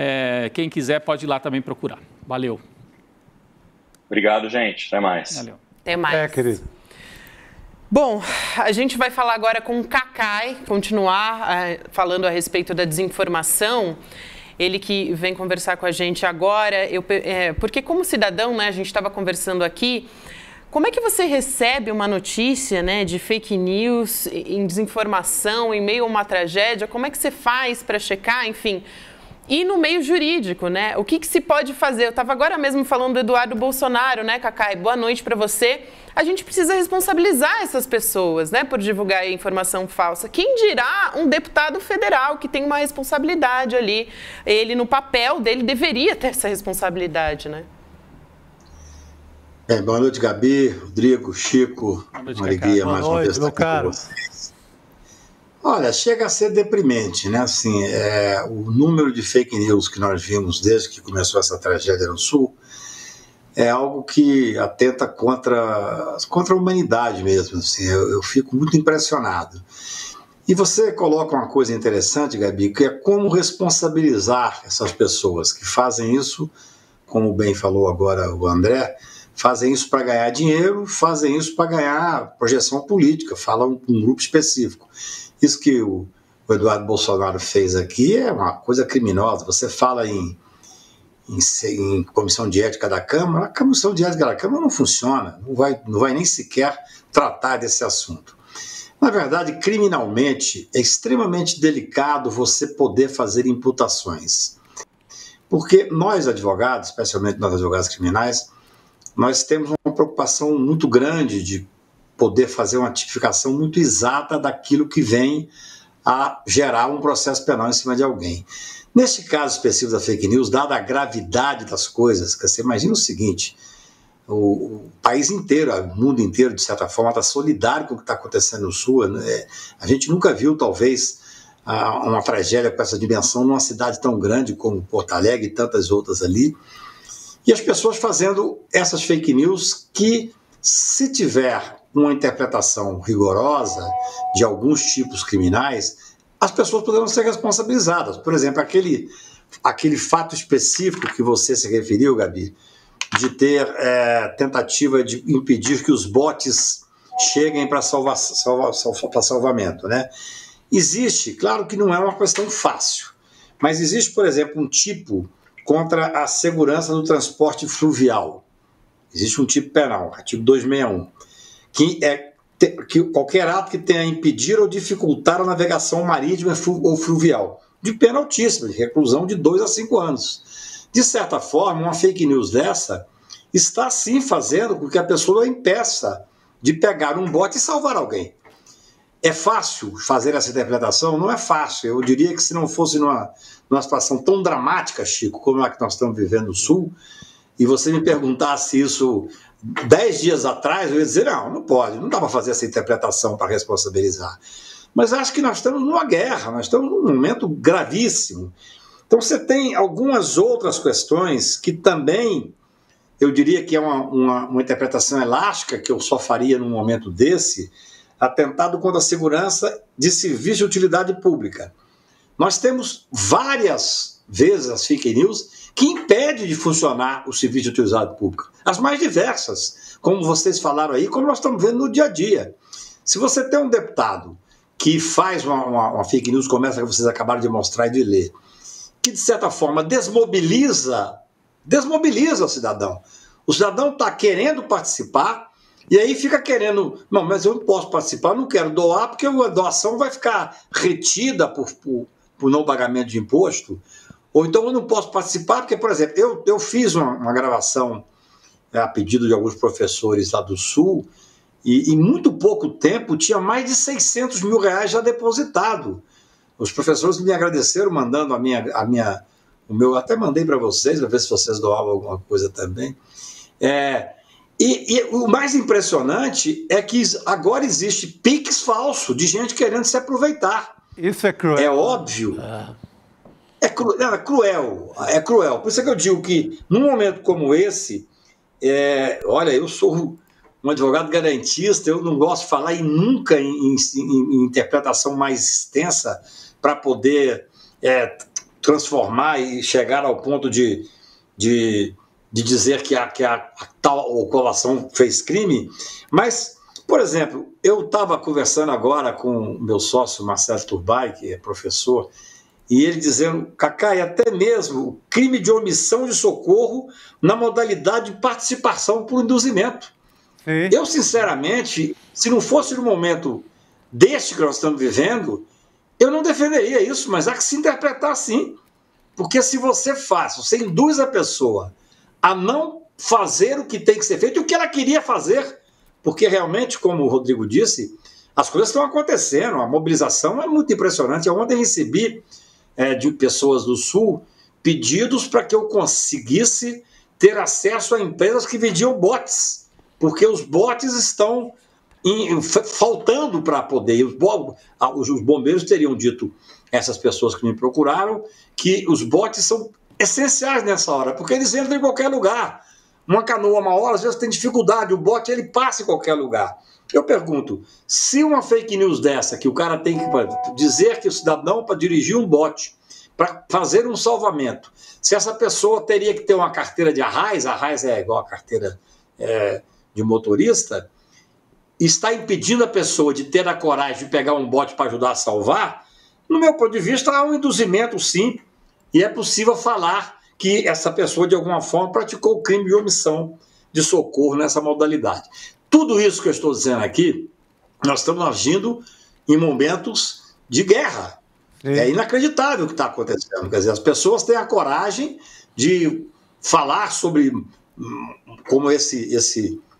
é, quem quiser pode ir lá também procurar. Valeu. Obrigado, gente. Até mais. Valeu. Até mais. É, querido. Bom, a gente vai falar agora com o Cacai, continuar uh, falando a respeito da desinformação. Ele que vem conversar com a gente agora, eu, é, porque como cidadão, né, a gente estava conversando aqui, como é que você recebe uma notícia, né, de fake news, em desinformação, em meio a uma tragédia? Como é que você faz para checar, enfim? E no meio jurídico, né? O que, que se pode fazer? Eu estava agora mesmo falando do Eduardo Bolsonaro, né, Cacai? Boa noite para você. A gente precisa responsabilizar essas pessoas, né, por divulgar informação falsa. Quem dirá um deputado federal que tem uma responsabilidade ali? Ele, no papel dele, deveria ter essa responsabilidade, né? É, boa noite, Gabi, Rodrigo, Chico, uma alegria mais uma vez estar aqui com vocês. Olha, chega a ser deprimente, né? Assim, é, o número de fake news que nós vimos desde que começou essa tragédia no Sul é algo que atenta contra, contra a humanidade mesmo. Assim, eu, eu fico muito impressionado. E você coloca uma coisa interessante, Gabi, que é como responsabilizar essas pessoas que fazem isso, como bem falou agora o André, fazem isso para ganhar dinheiro, fazem isso para ganhar projeção política, falam um, um grupo específico. Isso que o, o Eduardo Bolsonaro fez aqui é uma coisa criminosa. Você fala em, em, em comissão de ética da Câmara, a comissão de ética da Câmara não funciona, não vai, não vai nem sequer tratar desse assunto. Na verdade, criminalmente, é extremamente delicado você poder fazer imputações. Porque nós, advogados, especialmente nós advogados criminais, nós temos uma preocupação muito grande de poder fazer uma tipificação muito exata daquilo que vem a gerar um processo penal em cima de alguém. Neste caso específico da fake news, dada a gravidade das coisas, que você imagina o seguinte, o, o país inteiro, o mundo inteiro, de certa forma, está solidário com o que está acontecendo no Sul. Né? A gente nunca viu, talvez, uma tragédia com essa dimensão numa cidade tão grande como Porto Alegre e tantas outras ali. E as pessoas fazendo essas fake news que, se tiver uma interpretação rigorosa de alguns tipos criminais, as pessoas poderão ser responsabilizadas. Por exemplo, aquele, aquele fato específico que você se referiu, Gabi, de ter é, tentativa de impedir que os bots cheguem para salva, salva, salva, salvamento, né? Existe, claro que não é uma questão fácil, mas existe, por exemplo, um tipo contra a segurança do transporte fluvial. Existe um tipo penal, artigo duzentos e sessenta e um, que é que qualquer ato que tenha a impedir ou dificultar a navegação marítima ou fluvial, de pena altíssima, de reclusão de dois a cinco anos. De certa forma, uma fake news dessa está sim fazendo com que a pessoa impeça de pegar um bote e salvar alguém. É fácil fazer essa interpretação? Não é fácil. Eu diria que se não fosse numa, numa situação tão dramática, Chico, como a que nós estamos vivendo no Sul, e você me perguntasse isso dez dias atrás, eu ia dizer, não, não pode, não dá para fazer essa interpretação para responsabilizar. Mas acho que nós estamos numa guerra, nós estamos num momento gravíssimo. Então você tem algumas outras questões que também, eu diria que é uma, uma, uma interpretação elástica, que eu só faria num momento desse, atentado contra a segurança de serviço de utilidade pública. Nós temos várias vezes as fake news que impedem de funcionar o serviço de utilidade pública. As mais diversas, como vocês falaram aí, como nós estamos vendo no dia a dia. Se você tem um deputado que faz uma, uma, uma fake news, como essa que vocês acabaram de mostrar e de ler, que de certa forma desmobiliza, desmobiliza o cidadão. O cidadão está querendo participar, e aí fica querendo, não, mas eu não posso participar, eu não quero doar, porque a doação vai ficar retida por, por, por não pagamento de imposto. Ou então eu não posso participar, porque, por exemplo, eu, eu fiz uma, uma gravação é, a pedido de alguns professores lá do Sul, e em muito pouco tempo tinha mais de seiscentos mil reais já depositado. Os professores me agradeceram mandando a minha, a minha o meu, até mandei para vocês, para ver se vocês doavam alguma coisa também. É, e, e o mais impressionante é que agora existe Pix falso de gente querendo se aproveitar. Isso é cruel. É óbvio. Ah. É, cru, não, é cruel, é cruel. Por isso é que eu digo que, num momento como esse, é, olha, eu sou um advogado garantista, eu não gosto de falar e nunca em, em, em interpretação mais extensa para poder é, transformar e chegar ao ponto de, de, de dizer que a, que a, a tal colação fez crime. Mas, por exemplo, eu estava conversando agora com o meu sócio Marcelo Turbay, que é professor, e ele dizendo, Cacá, e até mesmo crime de omissão de socorro na modalidade de participação por induzimento. Sim. Eu, sinceramente, se não fosse no momento deste que nós estamos vivendo, eu não defenderia isso, mas há que se interpretar assim. Porque se você faz, você induz a pessoa a não fazer o que tem que ser feito, o que ela queria fazer, porque realmente, como o Rodrigo disse, as coisas estão acontecendo, a mobilização é muito impressionante. Eu ontem recebi É, de pessoas do Sul, pedidos para que eu conseguisse ter acesso a empresas que vendiam bots, porque os bots estão em, faltando para poder. Os, os bombeiros teriam dito, essas pessoas que me procuraram, que os bots são essenciais nessa hora, porque eles entram em qualquer lugar. Uma canoa, uma hora, às vezes tem dificuldade, o bot ele passa em qualquer lugar. Eu pergunto, se uma fake news dessa, que o cara tem que dizer que o cidadão para dirigir um bote, para fazer um salvamento, se essa pessoa teria que ter uma carteira de arrais, arrais é igual a carteira é, de motorista, está impedindo a pessoa de ter a coragem de pegar um bote para ajudar a salvar, no meu ponto de vista há um induzimento sim, e é possível falar que essa pessoa de alguma forma praticou o crime de omissão de socorro nessa modalidade. Tudo isso que eu estou dizendo aqui, nós estamos agindo em momentos de guerra. Sim. É inacreditável o que está acontecendo. Quer dizer, as pessoas têm a coragem de falar sobre como esse, esse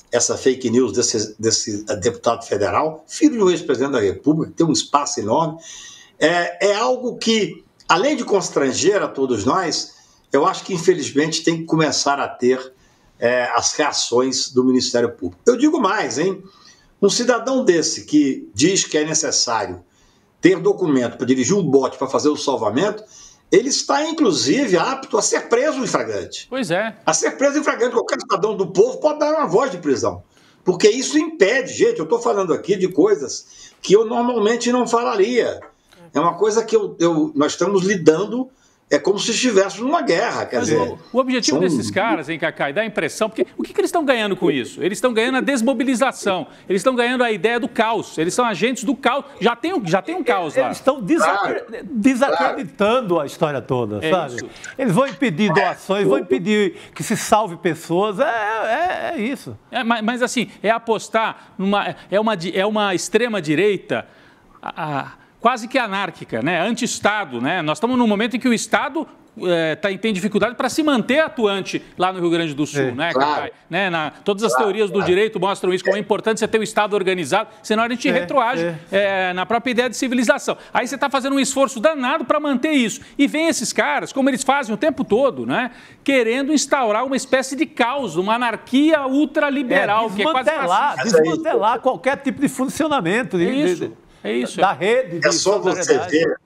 essa fake news desse, desse deputado federal, filho de um ex-presidente da República, tem um espaço enorme. É, é algo que, além de constranger a todos nós, eu acho que, infelizmente, tem que começar a ter é, as reações do Ministério Público. Eu digo mais, hein? Um cidadão desse que diz que é necessário ter documento para dirigir um bote para fazer o salvamento, ele está, inclusive, apto a ser preso em flagrante. Pois é. A ser preso em flagrante. Qualquer cidadão do povo pode dar uma voz de prisão. Porque isso impede, gente, eu estou falando aqui de coisas que eu normalmente não falaria. É uma coisa que eu, eu, nós estamos lidando, é como se estivéssemos numa guerra. Quer Mas dizer, o, o objetivo são... desses caras, hein, Cacá, dá a impressão, porque o que, que eles estão ganhando com isso? Eles estão ganhando a desmobilização, eles estão ganhando a ideia do caos, eles são agentes do caos, já tem, já tem um caos lá. Eles estão desacre... desacreditando a história toda, é sabe? Isso. Eles vão impedir doações, vão impedir que se salve pessoas, é, é, é isso. É, mas, mas assim, é apostar numa, é uma, é uma extrema-direita... A, a, quase que anárquica, né? Anti-Estado, né? Nós estamos num momento em que o Estado é, tá, tem dificuldade para se manter atuante lá no Rio Grande do Sul, é, né, claro. né? Na, todas as claro, teorias do claro. direito mostram isso, como é importante você ter o Estado organizado, senão a gente é, retroage é. É, na própria ideia de civilização. Aí você está fazendo um esforço danado para manter isso. E vem esses caras, como eles fazem o tempo todo, né? Querendo instaurar uma espécie de caos, uma anarquia ultraliberal. É, desmantelar, que é quase desmantelar qualquer tipo de funcionamento. De, é isso. De, de... É isso. Da rede de é só você ver,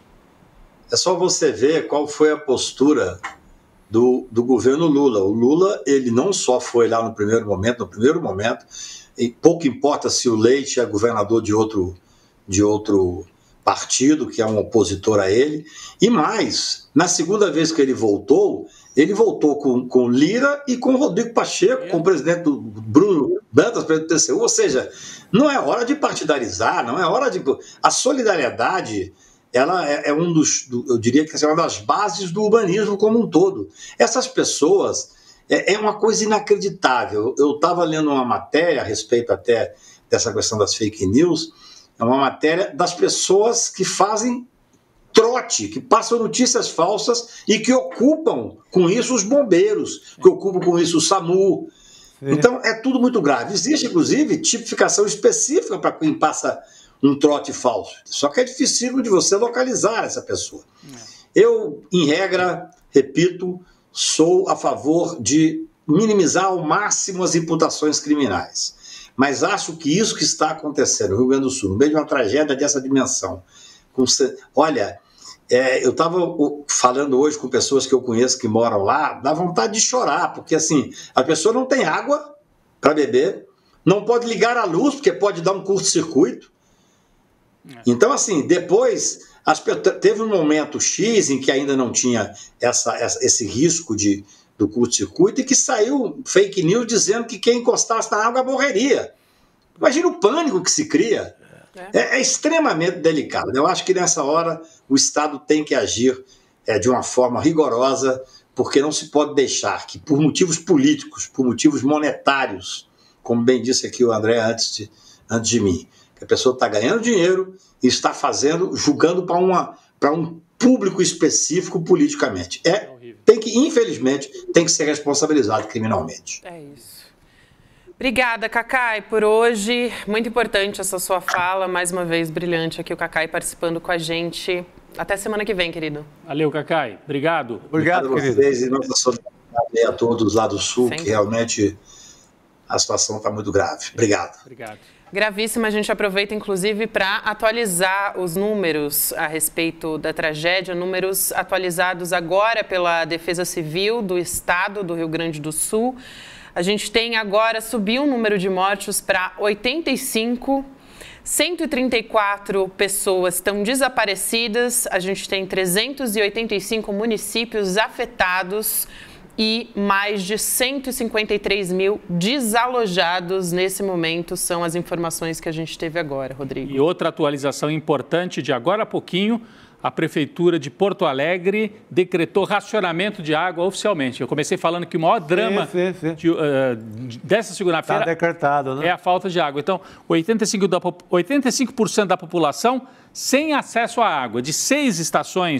é só você ver qual foi a postura do, do governo Lula. O Lula, ele não só foi lá no primeiro momento, no primeiro momento, e pouco importa se o Leite é governador de outro, de outro partido, que é um opositor a ele, e mais, na segunda vez que ele voltou, ele voltou com, com Lira e com Rodrigo Pacheco, é. com o presidente do Bruno Dantas, presidente do T C U, ou seja, não é hora de partidarizar, não é hora de... A solidariedade, ela é, é um dos, do, eu diria que é uma das bases do humanismo como um todo. Essas pessoas, é, é uma coisa inacreditável. Eu estava lendo uma matéria a respeito até dessa questão das fake news, é uma matéria das pessoas que fazem trote, que passam notícias falsas e que ocupam com isso os bombeiros, que ocupam com isso o SAMU. Sim. Então, é tudo muito grave. Existe, inclusive, tipificação específica para quem passa um trote falso. Só que é difícil de você localizar essa pessoa. É. Eu, em regra, repito, sou a favor de minimizar ao máximo as imputações criminais. Mas acho que isso que está acontecendo no Rio Grande do Sul, no meio de uma tragédia dessa dimensão, com... olha... É, eu estava falando hoje com pessoas que eu conheço que moram lá, dá vontade de chorar, porque assim, a pessoa não tem água para beber, não pode ligar a luz, porque pode dar um curto-circuito. É. Então, assim, depois, as, teve um momento X em que ainda não tinha essa, essa, esse risco de, do curto-circuito e que saiu fake news dizendo que quem encostasse na água morreria. Imagina o pânico que se cria. É, é extremamente delicado. Eu acho que nessa hora o Estado tem que agir é, de uma forma rigorosa, porque não se pode deixar que, por motivos políticos, por motivos monetários, como bem disse aqui o André antes de, antes de mim, que a pessoa está ganhando dinheiro e está fazendo, julgando para uma, para um público específico politicamente. É, tem que, infelizmente, tem que ser responsabilizado criminalmente. É isso. Obrigada, Cacai, por hoje. Muito importante essa sua fala. Mais uma vez, brilhante aqui o Cacai participando com a gente. Até semana que vem, querido. Valeu, Cacai. Obrigado. Obrigado, Obrigado a vocês e nossa solidariedade a todos lá do Sul, Sempre. que realmente a situação está muito grave. Obrigado. Obrigado. Gravíssima. A gente aproveita, inclusive, para atualizar os números a respeito da tragédia. Números atualizados agora pela Defesa Civil do Estado do Rio Grande do Sul. A gente tem agora, subiu o número de mortos para oitenta e cinco, cento e trinta e quatro pessoas estão desaparecidas, a gente tem trezentos e oitenta e cinco municípios afetados e mais de cento e cinquenta e três mil desalojados nesse momento, são as informações que a gente teve agora, Rodrigo. E outra atualização importante de agora a pouquinho, a Prefeitura de Porto Alegre decretou racionamento de água oficialmente. Eu comecei falando que o maior drama sim, sim, sim. De, uh, dessa segunda-feira tá decretado, né? é a falta de água. Então, oitenta e cinco por cento da população sem acesso à água. De seis estações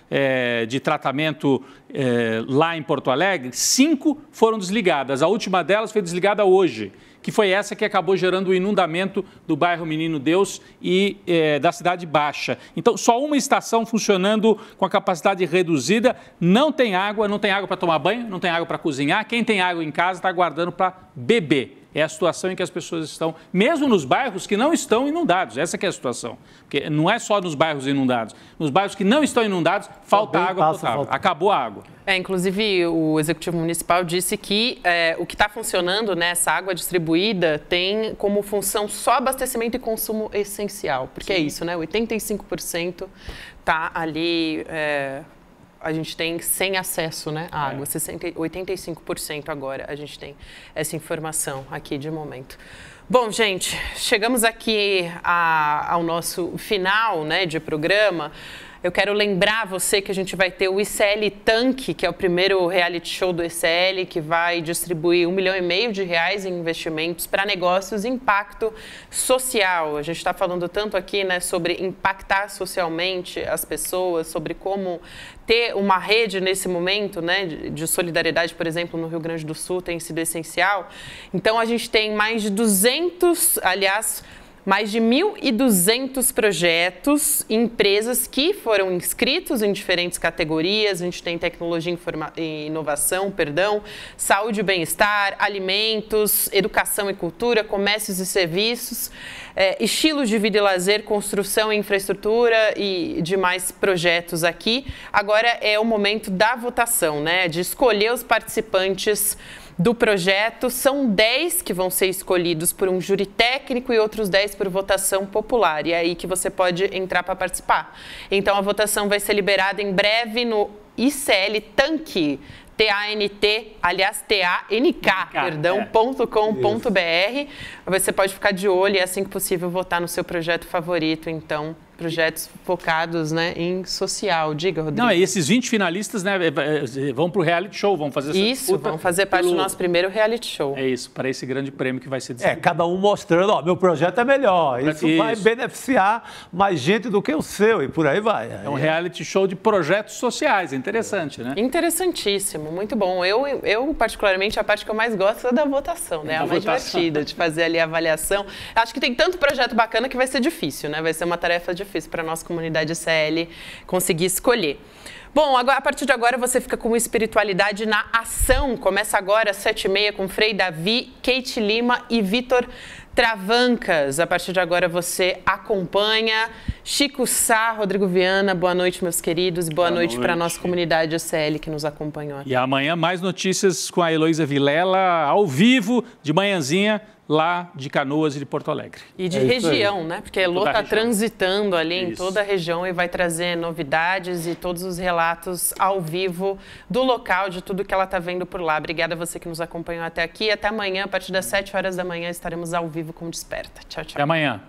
é, de tratamento é, lá em Porto Alegre, cinco foram desligadas. A última delas foi desligada hoje, que foi essa que acabou gerando o inundamento do bairro Menino Deus e é, da Cidade Baixa. Então, só uma estação funcionando com a capacidade reduzida, não tem água, não tem água para tomar banho, não tem água para cozinhar. Quem tem água em casa está aguardando para beber. É a situação em que as pessoas estão, mesmo nos bairros que não estão inundados. Essa que é a situação. Porque não é só nos bairros inundados. Nos bairros que não estão inundados, falta água passa, potável. Falta. Acabou a água. É, inclusive, o Executivo Municipal disse que é, o que está funcionando nessa água distribuída tem como função só abastecimento e consumo essencial. Porque Sim. é isso, né? oitenta e cinco por cento está ali... É, a gente tem sem acesso, né, à água, oitenta e cinco por cento agora a gente tem essa informação aqui de momento. Bom, gente, chegamos aqui a, ao nosso final, né, de programa. Eu quero lembrar você que a gente vai ter o I C L Tanque, que é o primeiro reality show do I C L, que vai distribuir um milhão e meio de reais em investimentos para negócios e impacto social. A gente está falando tanto aqui, né, sobre impactar socialmente as pessoas, sobre como ter uma rede nesse momento, né, de, de solidariedade, por exemplo, no Rio Grande do Sul tem sido essencial. Então, a gente tem mais de duzentos, aliás... mais de mil e duzentos projetos e empresas que foram inscritos em diferentes categorias. A gente tem tecnologia e inovação, perdão, saúde e bem-estar, alimentos, educação e cultura, comércios e serviços, é, estilos de vida e lazer, construção e infraestrutura e demais projetos aqui. Agora é o momento da votação, né, de escolher os participantes do projeto. São dez que vão ser escolhidos por um júri técnico e outros dez por votação popular. E é aí que você pode entrar para participar. Então, a votação vai ser liberada em breve no I C L Tanque, T A N T, aliás, T A N K, perdão, é. ponto com ponto B R. Você pode ficar de olho e, assim que possível, votar no seu projeto favorito. Então, projetos focados, né, em social. Diga, Rodrigo. Não, e esses vinte finalistas, né, vão para o reality show, vão fazer essa Isso, vão fazer parte pelo... do nosso primeiro reality show. É isso, para esse grande prêmio que vai ser distribuído. É, cada um mostrando, ó, meu projeto é melhor, isso, isso vai beneficiar mais gente do que o seu e por aí vai. É um reality show de projetos sociais, é interessante, né? Interessantíssimo, muito bom. Eu, eu particularmente, a parte que eu mais gosto é da votação, né? É a mais divertida, de fazer ali a avaliação. Acho que tem tanto projeto bacana que vai ser difícil, né? Vai ser uma tarefa difícil. difícil para a nossa comunidade I C L conseguir escolher. Bom, agora, a partir de agora você fica com Espiritualidade na Ação. Começa agora às sete e meia com Frei Davi, Kate Lima e Vitor Travancas. A partir de agora você acompanha. Chico Sá, Rodrigo Viana, boa noite, meus queridos. Boa, boa noite, noite. para a nossa comunidade I C L que nos acompanhou aqui. E amanhã mais notícias com a Heloísa Vilela, ao vivo, de manhãzinha, lá de Canoas e de Porto Alegre. E de é região, né? Porque a Elô está transitando ali isso. em toda a região e vai trazer novidades e todos os relatos ao vivo do local, de tudo que ela está vendo por lá. Obrigada a você que nos acompanhou até aqui. Até amanhã, a partir das sete horas da manhã, estaremos ao vivo com Desperta. Tchau, tchau. Até amanhã.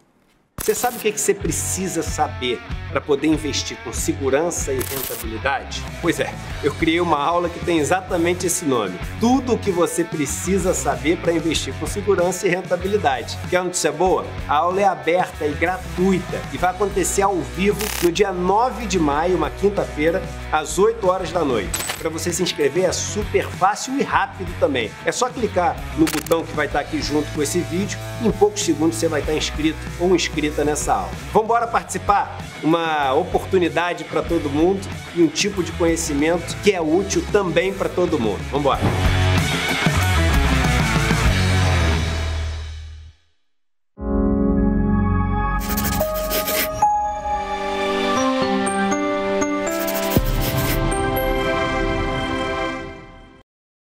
Você sabe o que você precisa saber para poder investir com segurança e rentabilidade? Pois é, eu criei uma aula que tem exatamente esse nome. Tudo o que você precisa saber para investir com segurança e rentabilidade. Quer notícia boa? A aula é aberta e gratuita e vai acontecer ao vivo no dia nove de maio, uma quinta-feira, às oito horas da noite. Para você se inscrever é super fácil e rápido também. É só clicar no botão que vai estar aqui junto com esse vídeo e em poucos segundos você vai estar inscrito ou inscrita nessa aula. Vamos embora participar? Uma oportunidade para todo mundo e um tipo de conhecimento que é útil também para todo mundo. Vamos embora!